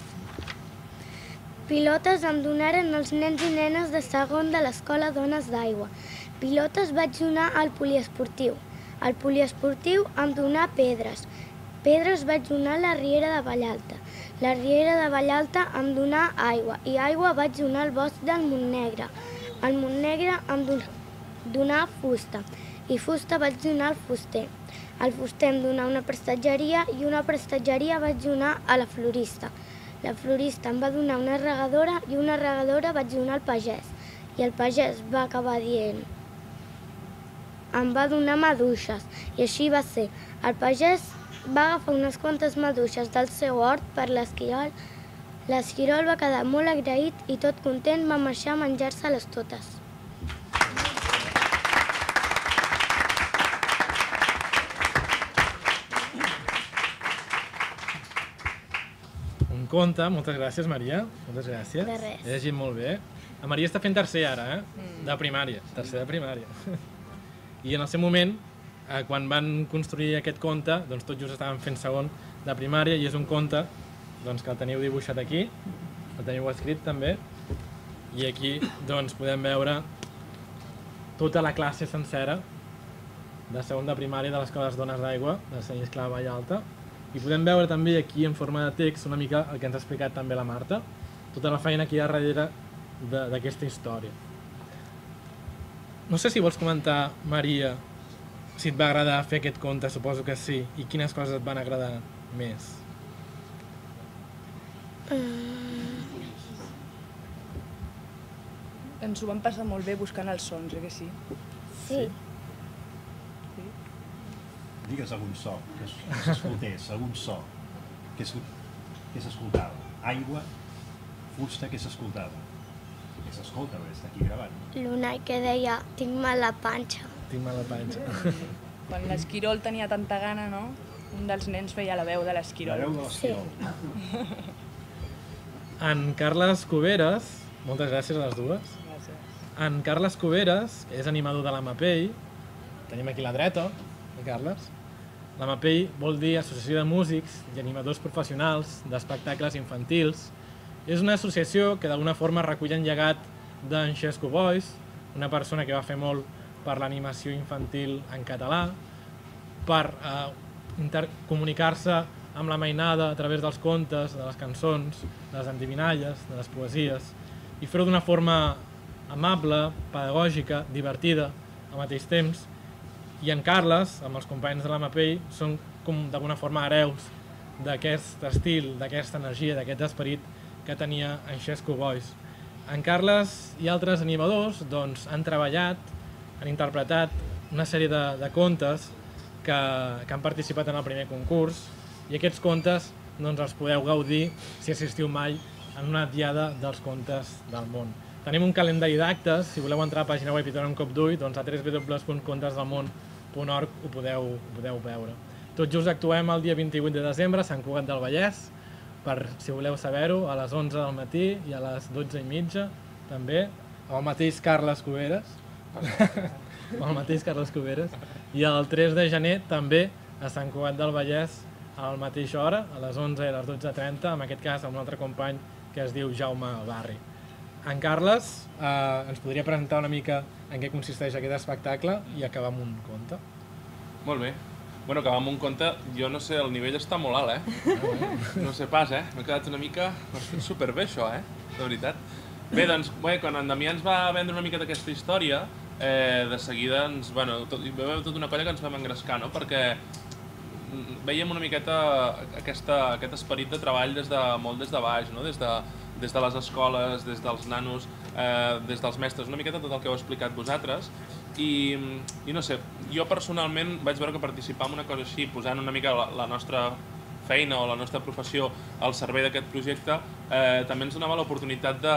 pilotes em donaren els nens i nenes de segon de l'escola Dones d'Aigua. Pilotes vaig donar al poliesportiu. Al poliesportiu em donà pedres. Pedres vaig donar a la riera de Vallalta. La riera de Vallalta em donà aigua i aigua vaig donar al bosc del Montnegre. Al Montnegre em donà fusta i fusta vaig donar al fuster. Al fuster em donà una prestatgeria i una prestatgeria vaig donar a la florista. La florista em va donar una regadora i una regadora vaig donar al pagès. I el pagès va acabar dient, em va donar maduixes. I així va ser. El pagès va agafar unes quantes maduixes del seu hort per l'esquirol. L'esquirol va quedar molt agraït i tot content va marxar a menjar-se-les totes. Un conte, moltes gràcies, Maria. Moltes gràcies. De res. He llegit molt bé. La Maria està fent tercer ara, eh? De primària. Tercer de primària. I en el seu moment, eh, quan van construir aquest conte, doncs tots just estaven fent segon de primària i és un conte doncs, que el teniu dibuixat aquí, el teniu escrit també, i aquí doncs, podem veure tota la classe sencera de segon de primària de l'Escola de Dones d'Aigua de Sant Iscle de Vallalta. I podem veure també aquí en forma de text una mica el que ens ha explicat també la Marta, tota la feina que hi ha darrere d'aquesta història. no sé si vols comentar, Maria, si et va agradar fer aquest conte, suposo que sí, i quines coses et van agradar més. Mm. Ens ho vam passar molt bé buscant els sons, eh que sí? Sí. Digues algun so, que s'escoltés, algun so. Què s'escoltava? Aigua, fusta, què s'escoltava? Què s'escolta, perquè està aquí gravant. L'Unai que deia, tinc mal la panxa. Tinc mal la panxa. Quan l'Esquirol tenia tanta gana, no? Un dels nens feia la veu de La l'Esquirol. veu de l'esquirol. En Carles Cuberes, moltes gràcies a les dues. Gràcies. En Carles Cuberes, que és animador de l'Amapei, tenim aquí a la dreta, el Carles. L'Amapei vol dir Associació de Músics i Animadors Professionals d'Espectacles Infantils. És una associació que d'alguna forma recull el llegat d'en Xesco Boix, una persona que va fer molt per l'animació infantil en català, per eh, comunicar-se amb la mainada a través dels contes, de les cançons, de les endivinalles, de les poesies, i fer-ho d'una forma amable, pedagògica, divertida, al mateix temps. I en Carles, amb els companys de l'Amapei, són com d'alguna forma hereus d'aquest estil, d'aquesta energia, d'aquest esperit que tenia en Xesco Boix. En Carles i altres animadors doncs, han treballat, han interpretat una sèrie de, de contes que, que han participat en el primer concurs, i aquests contes doncs, els podeu gaudir si assistiu mai en una diada dels contes del món. Tenim un calendari d'actes, si voleu entrar a la pàgina web i donar un cop d'ull, doncs a w w w punt contes del món punt org ho podeu, ho podeu veure. Tot just actuem el dia vint-i-vuit de desembre a Sant Cugat del Vallès, per, si voleu saber-ho, a les onze del matí i a les dotze i mitja, també, amb el mateix Carles Cuberes, amb el mateix Carles Cuberes, i el tres de gener també a Sant Cugat del Vallès a la mateixa hora, a les onze i a les dotze i trenta, en aquest cas amb un altre company que es diu Jaume Barri. En Carles eh, ens podria presentar una mica en què consisteix aquest espectacle i acabar amb un conte. Molt bé. Bueno, acabar amb un conte, jo no sé, el nivell està molt alt, eh? No sé pas, eh? M'he quedat una mica... Ho has fet superbé, això, eh? De veritat. Bé, doncs, bé, quan en Damià ens va vendre una mica d'aquesta història, eh, de seguida ens... Bueno, tot, hi va haver tota una colla que ens vam engrescar, no? Perquè veiem una miqueta aquesta, aquest esperit de treball des de, molt des de baix, no? Des de, des de les escoles, des dels nanos, eh, des dels mestres, una miqueta tot el que heu explicat vosaltres. I, i no sé, jo personalment vaig veure que participar en una cosa així, posant una mica la, la nostra feina o la nostra professió al servei d'aquest projecte, eh, també ens donava l'oportunitat de,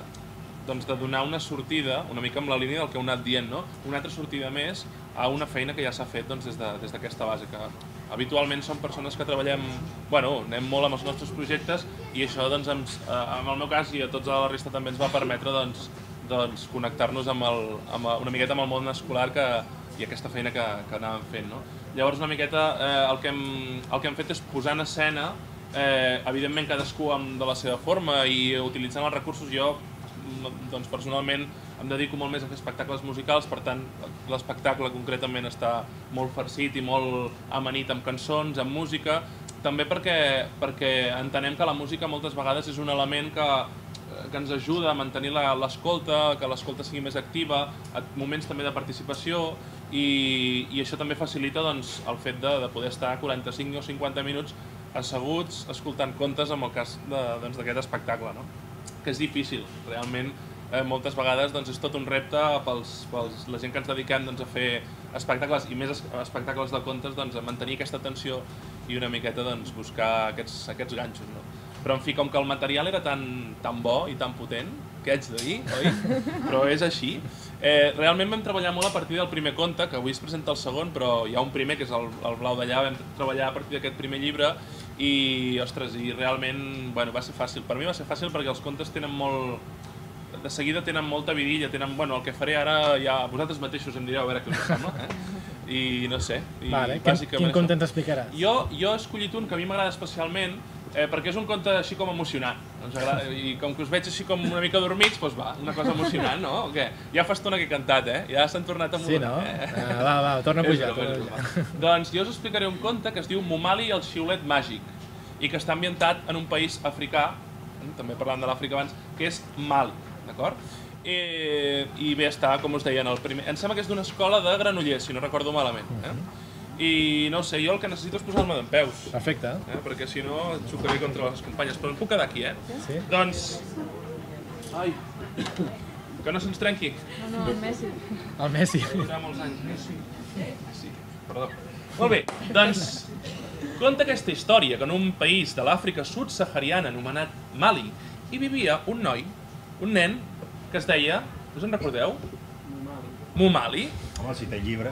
doncs, de donar una sortida, una mica amb la línia del que heu anat dient, no? Una altra sortida més a una feina que ja s'ha fet doncs, des de, des d'aquesta base, que habitualment som persones que treballem, bueno, anem molt amb els nostres projectes i això, doncs, ens, eh, en el meu cas i a tots a la resta també ens va permetre doncs, doncs, connectar-nos amb el, amb, una miqueta amb el món escolar que, i aquesta feina que, que anàvem fent, no? Llavors, una miqueta, eh, el, que hem, el que hem fet és posar en escena, eh, evidentment cadascú amb, de la seva forma i utilitzant els recursos. Jo, doncs, personalment, em dedico molt més a fer espectacles musicals, per tant, l'espectacle concretament està molt farcit i molt amanit amb cançons, amb música, també perquè, perquè entenem que la música moltes vegades és un element que que ens ajuda a mantenir l'escolta, que l'escolta sigui més activa, moments també de participació, i, i això també facilita doncs, el fet de, de poder estar quaranta-cinc o cinquanta minuts asseguts escoltant contes en el cas d'aquest doncs, espectacle, no? Que és difícil, realment eh, moltes vegades doncs, és tot un repte pels, pels la gent que ens dediquem doncs, a fer espectacles, i més espectacles de contes, doncs, a mantenir aquesta tensió i una miqueta doncs, buscar aquests, aquests ganxos, no? Però, en fi, com que el material era tan, tan bo i tan potent, què haig de dir, oi? Però és així. Eh, realment vam treballar molt a partir del primer conte, que avui es presenta el segon, però hi ha un primer, que és el, el Blau d'allà, vam treballar a partir d'aquest primer llibre, i, ostres, i realment, bueno, va ser fàcil. Per mi va ser fàcil perquè els contes tenen molt... De seguida tenen molta vidilla, tenen... Bueno, el que faré ara, ja vosaltres mateixos em direu a veure què us sembla, eh? I no sé... I vale, quin conte ens explicaràs? Jo, jo he escollit un que a mi m'agrada especialment, Eh, perquè és un conte així com emocionant, ens agrada, i com que us veig així com una mica dormits, doncs va, una cosa emocionant, no? O què? Ja fa estona que he cantat, eh? Ja s'han tornat a mudar. Sí, no? Eh? Ah, va, va, torna a pujar. Torna a pujar. Doncs jo us explicaré un conte que es diu Mumali i el xiulet màgic, i que està ambientat en un país africà, també parlant de l'Àfrica abans, que és Mali, d'acord? i ve a estar, com us deia, en el primer... Em sembla que és d'una escola de Granollers, si no recordo malament. I no sé, jo el que necessito és posar-me d'en peus. Perfecte. Perquè si no et xocaré contra les companyes. Però em puc quedar aquí, eh? Sí. Doncs... Ai... Que no se'ns trenqui. No, no, el Messi. El Messi. Durarà molts anys. Messi. Messi. Perdó. Molt bé, doncs... Conta aquesta història que en un país de l'Àfrica subsahariana anomenat Mali hi vivia un noi, un nen, que es deia... Us en recordeu? Mumali. Mumali. Home, si té llibre.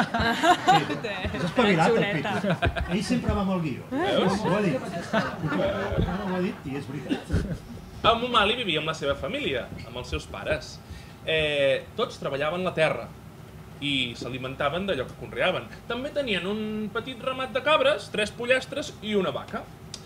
És espavilat, el Pitu. Ell sempre va amb el guió. Veus? Ho ha dit. No ho ha dit i és veritat. En Mumali vivia amb la seva família, amb els seus pares. Eh, tots treballaven la terra i s'alimentaven d'allò que conreaven. També tenien un petit ramat de cabres, tres pollastres i una vaca.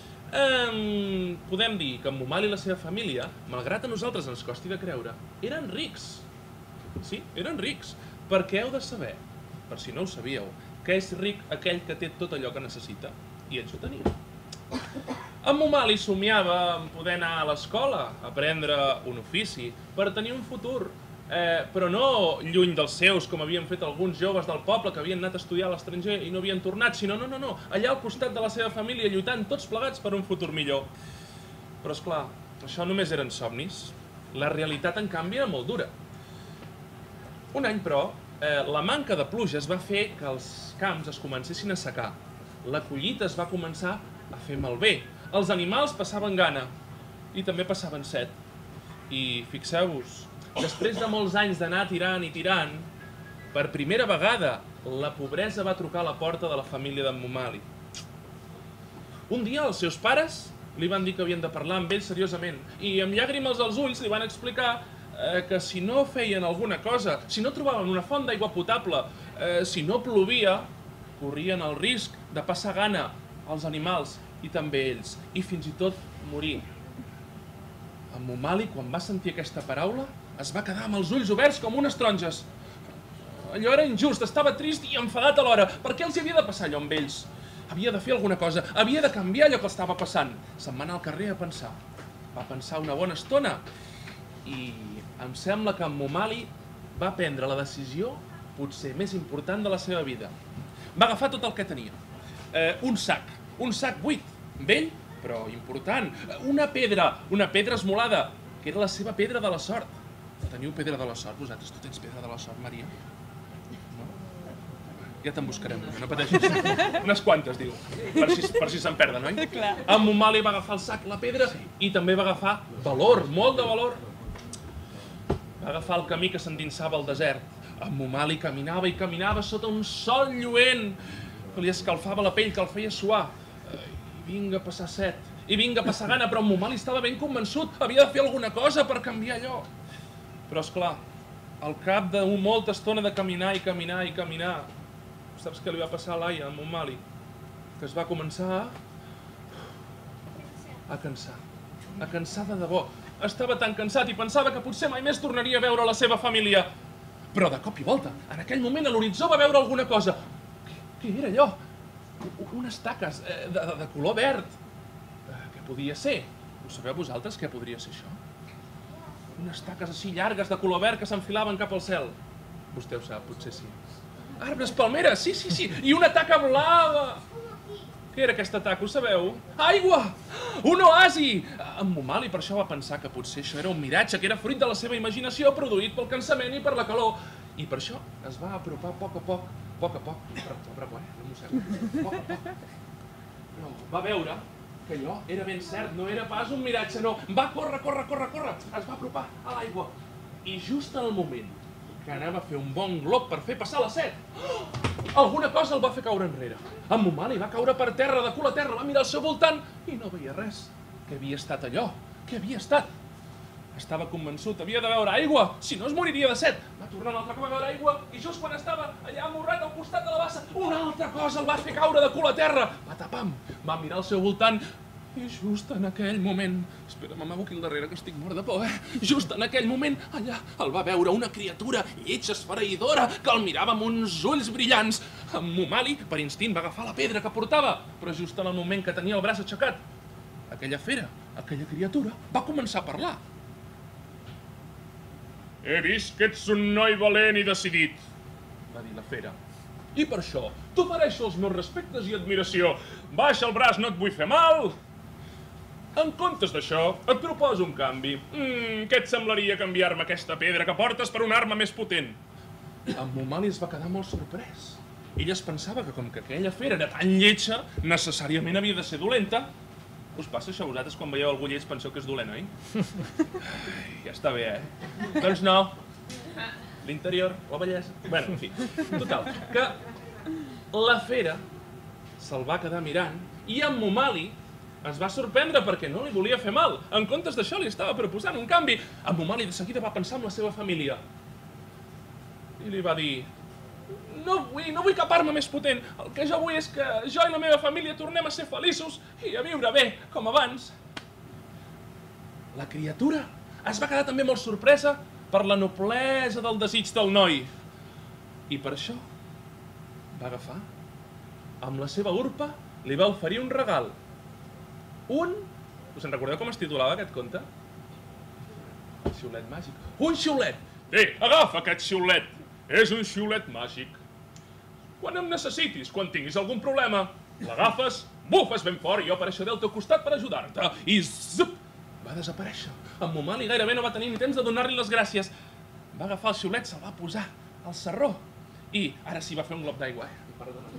Eh, podem dir que en Mumali i la seva família, malgrat a nosaltres ens costi de creure, eren rics. Sí, eren rics. Perquè heu de saber, per si no ho sabíeu, que és ric aquell que té tot allò que necessita. I ells ho tenien. En Mumali somiava en poder anar a l'escola, aprendre un ofici, per tenir un futur. Eh, però no lluny dels seus, com havien fet alguns joves del poble que havien anat a estudiar a l'estranger i no havien tornat, sinó no, no, no, allà al costat de la seva família, lluitant tots plegats per un futur millor. Però, esclar, això només eren somnis. La realitat, en canvi, era molt dura. Un any, però, eh, la manca de pluges va fer que els camps es comencessin a secar. La collita es va començar a fer malbé. Els animals passaven gana i també passaven set. I fixeu-vos, després de molts anys d'anar tirant i tirant, per primera vegada la pobresa va trucar a la porta de la família d'en Mumali. Un dia els seus pares li van dir que havien de parlar amb ell seriosament i amb llàgrimes als ulls li van explicar eh, que si no feien alguna cosa, si no trobaven una font d'aigua potable, eh, si no plovia, corrien el risc de passar gana als animals i també ells, i fins i tot morir. En Mumali, quan va sentir aquesta paraula, es va quedar amb els ulls oberts com unes taronges. Allò era injust, estava trist i enfadat alhora. Per què els hi havia de passar allò amb ells? Havia de fer alguna cosa, havia de canviar allò que estava passant. Se'n va anar al carrer a pensar. Va pensar una bona estona i em sembla que en Mumali va prendre la decisió potser més important de la seva vida. Va agafar tot el que tenia. Eh, un sac, un sac buit, vell però important. Una pedra, una pedra esmolada, que era la seva pedra de la sort. Teniu pedra de la sort, vosaltres? Tu tens pedra de la sort, Maria? No? Ja te'n buscarem una, no pateixis. Unes quantes, diu, per si, per si se'n perden, oi? En Mumali va agafar el sac, la pedra, i també va agafar valor, molt de valor. Va agafar el camí que s'endinsava al desert. En Mumali caminava i caminava sota un sol lluent que li escalfava la pell, que el feia suar. I vinga a passar set, i vinga a passar gana, però en Mumali estava ben convençut, havia de fer alguna cosa per canviar allò. Però, esclar, al cap de molta estona de caminar i caminar i caminar, saps què li va passar a Laia, a Mumali? Que es va començar a cansar, a cansar de debò. Estava tan cansat i pensava que potser mai més tornaria a veure la seva família. Però de cop i volta, en aquell moment a l'horitzó va veure alguna cosa. Què era allò? Unes taques de, de color verd. Què podia ser? Ho sabeu vosaltres què podria ser això? Unes taques així llargues de color verd que s'enfilaven cap al cel. Vostè ho sap, potser sí. Arbres palmeres, sí, sí, sí. I una taca blava. Què era aquesta taca, ho sabeu? Aigua! Un oasi! En Mumali per això va pensar que potser això era un miratge, que era fruit de la seva imaginació produït pel cansament i per la calor. I per això es va apropar a poc a poc, poc a poc, però, però, eh? No mossego. Poc a poc. Però va veure que allò era ben cert, no era pas un miratge, no. Va córrer, córrer, córrer, córrer. Es va apropar a l'aigua. I just en el moment que anava a fer un bon glob per fer passar la set, alguna cosa el va fer caure enrere. En Mumali va caure per terra, de cul a terra, va mirar al seu voltant i no veia res. Què havia estat allò? Què havia estat? Estava convençut, havia de beure aigua, si no es moriria de set. Va tornar un altre cop a beure aigua i just quan estava allà amorrat al costat de la bassa, una altra cosa el va fer caure de cul a terra. Va tapam, va mirar al seu voltant i just en aquell moment... Espera, m'amago aquí al darrere que estic mort de por, eh? Just en aquell moment, allà, el va veure una criatura lletja, esfereïdora, que el mirava amb uns ulls brillants. En Mumali, per instint, va agafar la pedra que portava, però just en el moment que tenia el braç aixecat, aquella fera, aquella criatura, va començar a parlar. He vist que ets un noi valent i decidit, va dir la fera. I per això t'ofereixo els meus respectes i admiració. Baixa el braç, no et vull fer mal. En comptes d'això, et proposo un canvi. Mm, què et semblaria canviar-me aquesta pedra que portes per una arma més potent? En Momali es va quedar molt sorprès. Ell es pensava que com que aquella fera era tan lletja, necessàriament havia de ser dolenta. Us passa això a vosaltres quan veieu algú lleig penseu que és dolent, oi? Ai, ja està bé, eh? Doncs no. L'interior, la bellesa... Bé, en fi, total, que la fera se'l va quedar mirant i en Momali es va sorprendre perquè no li volia fer mal. En comptes d'això li estava proposant un canvi. En Momali de seguida va pensar en la seva família. I li va dir... No vull, no vull cap arma més potent. El que jo vull és que jo i la meva família tornem a ser feliços i a viure bé, com abans. La criatura es va quedar també molt sorpresa per la noblesa del desig del noi. I per això va agafar, amb la seva urpa, li va oferir un regal. Un... Us en recordeu com es titulava aquest conte? El xiulet màgic. Un xiulet! Té, agafa aquest xiulet! És un xiulet màgic. Quan em necessitis, quan tinguis algun problema, l'agafes, bufes ben fort i jo apareixeré al teu costat per ajudar-te. I zup! Va desaparèixer. En Momali gairebé no va tenir ni temps de donar-li les gràcies. Va agafar el xiulet, se'l va posar al sarró. I ara sí va fer un glop d'aigua, eh?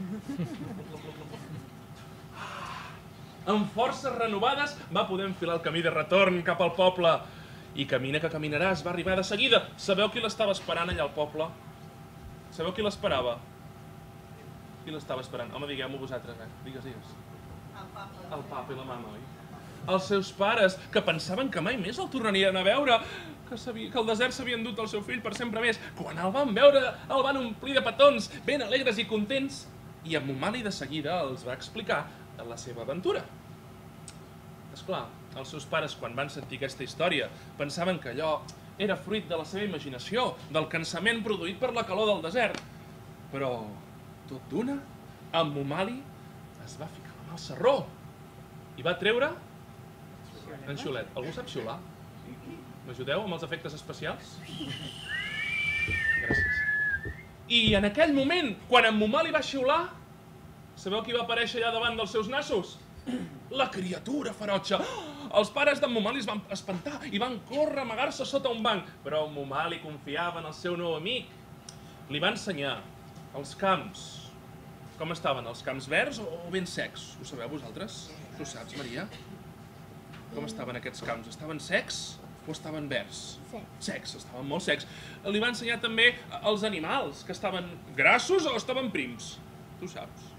Amb forces renovades va poder enfilar el camí de retorn cap al poble. I camina que caminaràs, va arribar de seguida. Sabeu qui l'estava esperant allà al poble? Sabeu qui l'esperava? Qui l'estava esperant? Home, digueu-m'ho vosaltres, eh? Digues, digues. El papa. El papa i la mama, oi? Els seus pares, que pensaven que mai més el tornarien a veure, que, que el desert s'havia endut el seu fill per sempre més. Quan el van veure, el van omplir de petons, ben alegres i contents, i en Momali de seguida els va explicar la seva aventura. Esclar, els seus pares, quan van sentir aquesta història, pensaven que allò era fruit de la seva imaginació, del cansament produït per la calor del desert. Però, tot d'una, en Momali es va ficar la mà al sarró i va treure en xiulet. Algú sap xiular? M'ajudeu amb els efectes especials? Gràcies. I en aquell moment, quan en Momali va xiular, sabeu qui va aparèixer allà davant dels seus nassos? La criatura ferotge. Els pares d'en Momali es van espantar i van córrer a amagar-se sota un banc. Però en Momali confiava en el seu nou amic. Li va ensenyar els camps. Com estaven? Els camps verds o ben secs? Ho sabeu vosaltres? Tu saps, Maria? Com estaven aquests camps? Estaven secs o estaven verds? Secs. Secs, estaven molt secs. Li va ensenyar també els animals, que estaven grassos o estaven prims. Tu saps?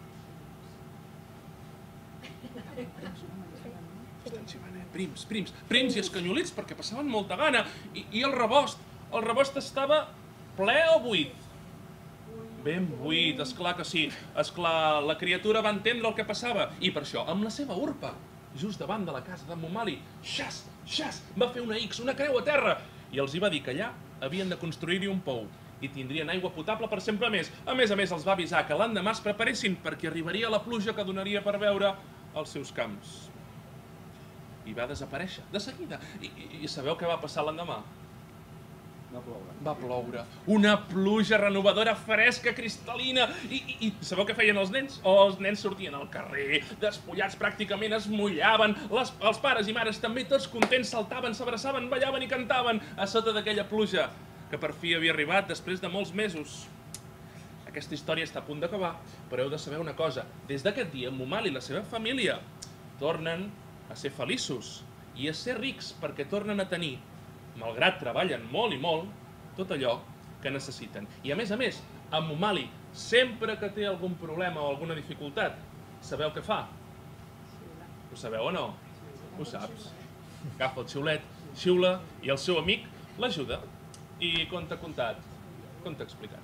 Prims, prims, prims i escanyolits perquè passaven molta gana. I, i el rebost, el rebost estava ple o buit? Ben buit, esclar que sí. Esclar, la criatura va entendre el que passava i per això, amb la seva urpa, just davant de la casa d'en Momali, xas, xas, va fer una X, una creu a terra i els hi va dir que allà havien de construir-hi un pou i tindrien aigua potable per sempre més. A més a més, els va avisar que l'endemà es preparessin perquè arribaria la pluja que donaria per veure els seus camps. I va desaparèixer, de seguida. I, i, i sabeu què va passar l'endemà? Va ploure. Va ploure. Una pluja renovadora, fresca, cristal·lina. I, i, i sabeu què feien els nens? Oh, els nens sortien al carrer, despullats pràcticament, es mullaven. Les, els pares i mares també, tots contents, saltaven, s'abraçaven, ballaven i cantaven a sota d'aquella pluja que per fi havia arribat després de molts mesos. Aquesta història està a punt d'acabar, però heu de saber una cosa. Des d'aquest dia, Momali i la seva família tornen a ser feliços i a ser rics perquè tornen a tenir, malgrat treballen molt i molt, tot allò que necessiten. I a més a més, en Momali, sempre que té algun problema o alguna dificultat, sabeu què fa? Ho sabeu o no? Ho saps. Agafa el xiulet, xiula i el seu amic l'ajuda. I conte contat, conte explicat.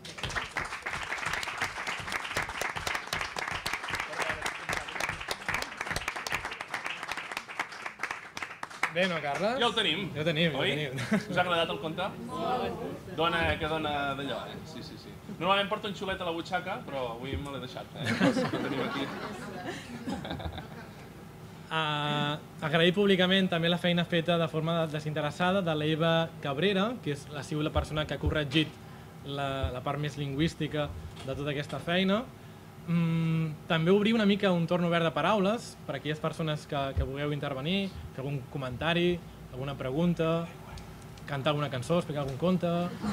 Bé, no, Carles? Ja el tenim. Ja el tenim, ja oi? el tenim. Us ha agradat el conte? Molt. Dona, que dona d'allò, eh? Sí, sí, sí. Normalment porto un xiulet a la butxaca, però avui me l'he deixat, eh? Que tenim aquí. Uh, agrair públicament també la feina feta de forma desinteressada de l'Eva Cabrera, que és, ha sigut la persona que ha corregit la, la part més lingüística de tota aquesta feina. Mm, també obrir una mica un torn obert de paraules per a aquelles persones que, que vulgueu intervenir, fer algun comentari, alguna pregunta, cantar alguna cançó, explicar algun conte.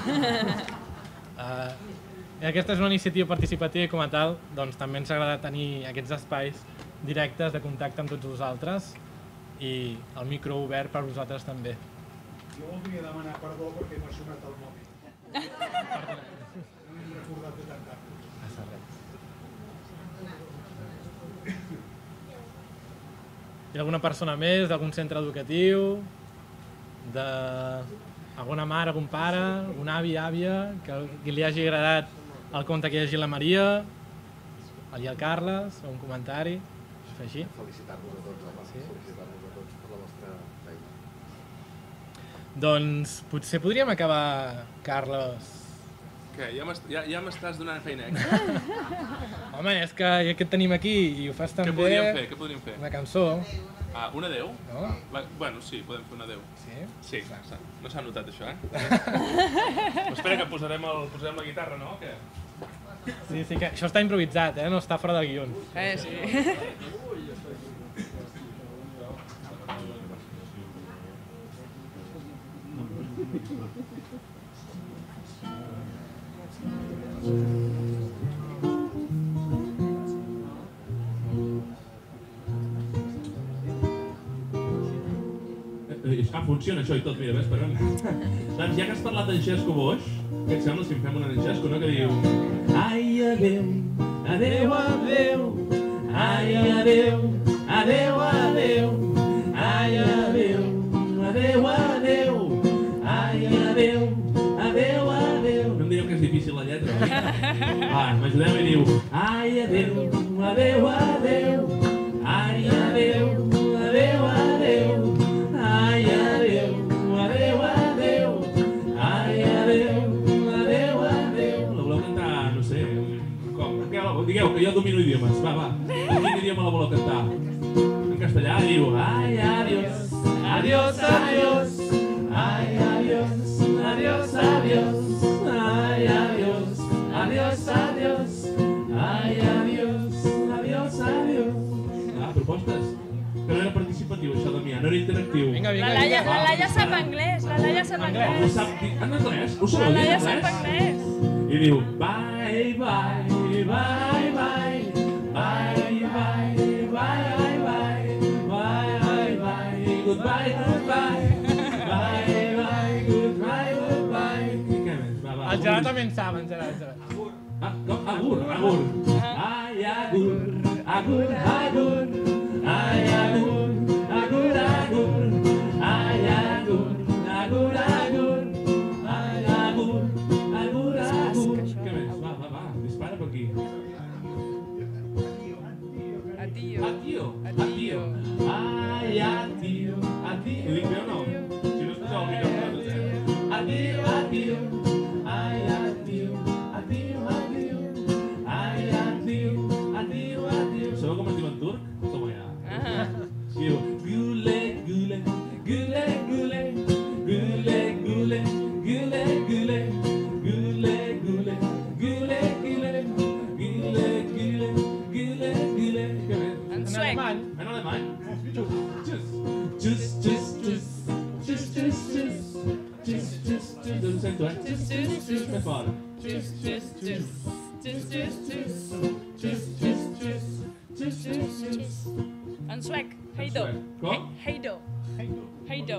Uh, aquesta és una iniciativa participativa i com a tal doncs, també ens agrada tenir aquests espais directes de contacte amb tots vosaltres i el micro obert per vosaltres també. Jo voldria demanar perdó perquè m'ha sonat el mòbil. No m'he recordat de tant tard. Hi ha alguna persona més d'algun centre educatiu, d'alguna mare, algun pare, algun avi, àvia, que, que li hagi agradat el conte que hagi la Maria, allà el Carles, o un comentari, fer així. Felicitar-vos a tots, home. Sí? Felicitar-vos a tots per la vostra feina. Doncs potser podríem acabar, Carles. Què? Ja, ja m'estàs donant feina extra? Home, és que ja que et tenim aquí i ho fas tan Què bé... podríem fer? Què podríem fer? Una cançó. Ah, un adeu? No? Va, bueno, sí, podem fer un adeu. Sí? Sí, no s'ha notat això, eh? Espera que posarem, el, posarem la guitarra, no? Què? Sí, sí, que això està improvisat, eh? No està fora del guió. Eh, sí. Ah, funciona això i tot, mira, ves per on. Doncs ja que has parlat d'en Xesco Boix, què et sembla si en fem una d'en Xesco, no? Que diu: ai, adeu, adeu, adeu, ai, adeu, adeu, adeu, ai, adeu, adeu, adeu, ai, adeu, adeu, adeu. No em direu que és difícil la lletra, oi? Va, m'ajudeu i diu: ai, adeu, adeu, adeu, ai, adeu, adeu, adeu, ai, adeu, adeu, adeu, ai, adeu, adeu, adeu. La voleu cantar, no sé, com? Digueu, que jo domino idiomes, va, va. En quin idioma la voleu cantar? En castellà, diu: ai, adiós, adiós, adiós, ai, adiós, adiós, adiós, ai, adiós, adiós, adiós, ai, adiós, adiós, adiós. Ah, propostes? Que no era participatiu, això, Damià, no era interactiu. Vinga, vinga, La Laia, vinga. la Laia sap anglès, la Laia sap Ho anglès. sap dir en anglès? Ho La sabeu dir Laia en sap anglès? anglès. I diu: bye, bye, bye, bye, bye, bye, bye, bye, bye, bye, bye, goodbye, goodbye, bye, bye, goodbye, goodbye. I què més? Va, va. El Gerard també en sap, en Gerard, en Gerard. Ah, com? Agur, agur. Ai, agur, agur, agur, ai, agur, agur, agur, ai, agur, agur, agur, ai, agur, agur, agur. Què més? Va, va, va, dispara per aquí. Adio. Adio, adio, ai, adio, adio. Ho dic bé o no? Si no es poseu el micròfon, eh? Adio, adio, ai, adio, adio, adio, ai, adio, adio, adio. Sabeu com es diu en turc? Toma ja. Ah. Diu: gule, gule, gule, gule, gule, gule, gule, gule, gule, gule, gule, gule, gule, gule, gule, gule. Què més? En suec. En alemany? Tschüss. Tschüss, tschüss, tschüss. Tschüss, tschüss, tschüss. Tschüss, tschüss, tschüss. No ho sento, eh? Tschüss, tschüss, tschüss. Més fort. Tschüss, tschüss, tschüss. Tschüss, tschüss, tschüss. Tschüss, tschüss, tschüss. Tschüss, tschüss, tschüss. En suec. Heido. Com? Heido. Heido.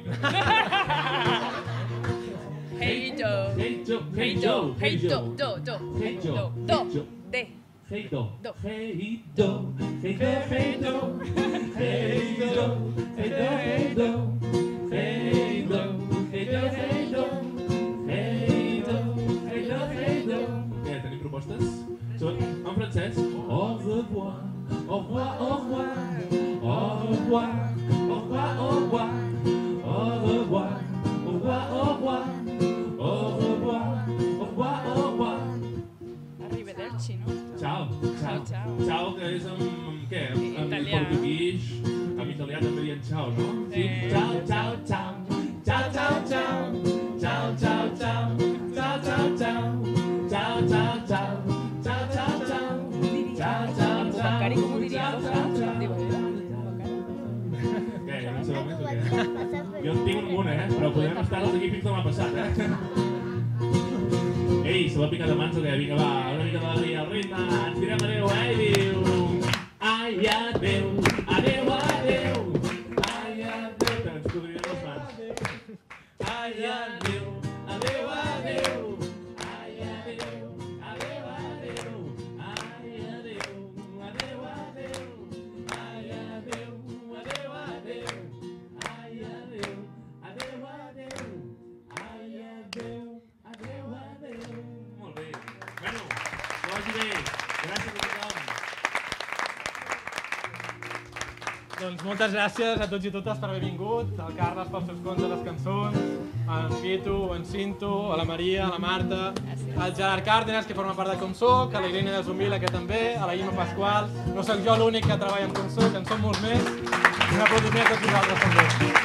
Heido. Hey Joe, hey Heido. Joe, hey Heido. Joe. Do, do. Hey Joe, Do. hey Joe. De. Hey do, Do. hey do, hey do, hey do, hey do, hey do, hey do, hey do, hey do, hey do, hey do, hey do, hey do. Què, tenim propostes? Són en francès. Au revoir, au revoir, au revoir, au revoir, au revoir, au revoir, au revoir, au revoir, au revoir, au revoir, au revoir, au revoir. Arrivederci, no? Ciao, ciao, Ciao, ciao. ciao, que és en, en què? En, en Italià. portuguès, Jo en tinc un, eh? Però podem estar als aquí fins demà passat, eh? Ei, se l'ha picat de mans o què? Vinga, va, una mica d'alegria al ritme. Ens direm adéu, eh? I diu... Ai, adéu, adéu, adéu. Ai, adéu. Ens podríem les mans. Ai, adéu, adéu, adéu. Ai, adéu, adéu, adéu. Ai, adéu, adéu, adéu. Ai, adéu, adéu, adéu. Ai, adéu, adéu, adéu. Ai, adéu, adéu, adéu. Molt bé. Bueno, que vagi bé. Gràcies a tothom. Doncs moltes gràcies a tots i totes per haver vingut, al Carles pels seus contes, les cançons, en Pitu, en Cinto, a la Maria, a la Marta, al Gerard Cárdenas, que forma part de Com Soc, a la Irene de Zumila, que també, a la Ima Pasqual. No sóc jo l'únic que treballa en Com Soc, en som molts més. Un aplaudiment a tots vosaltres també.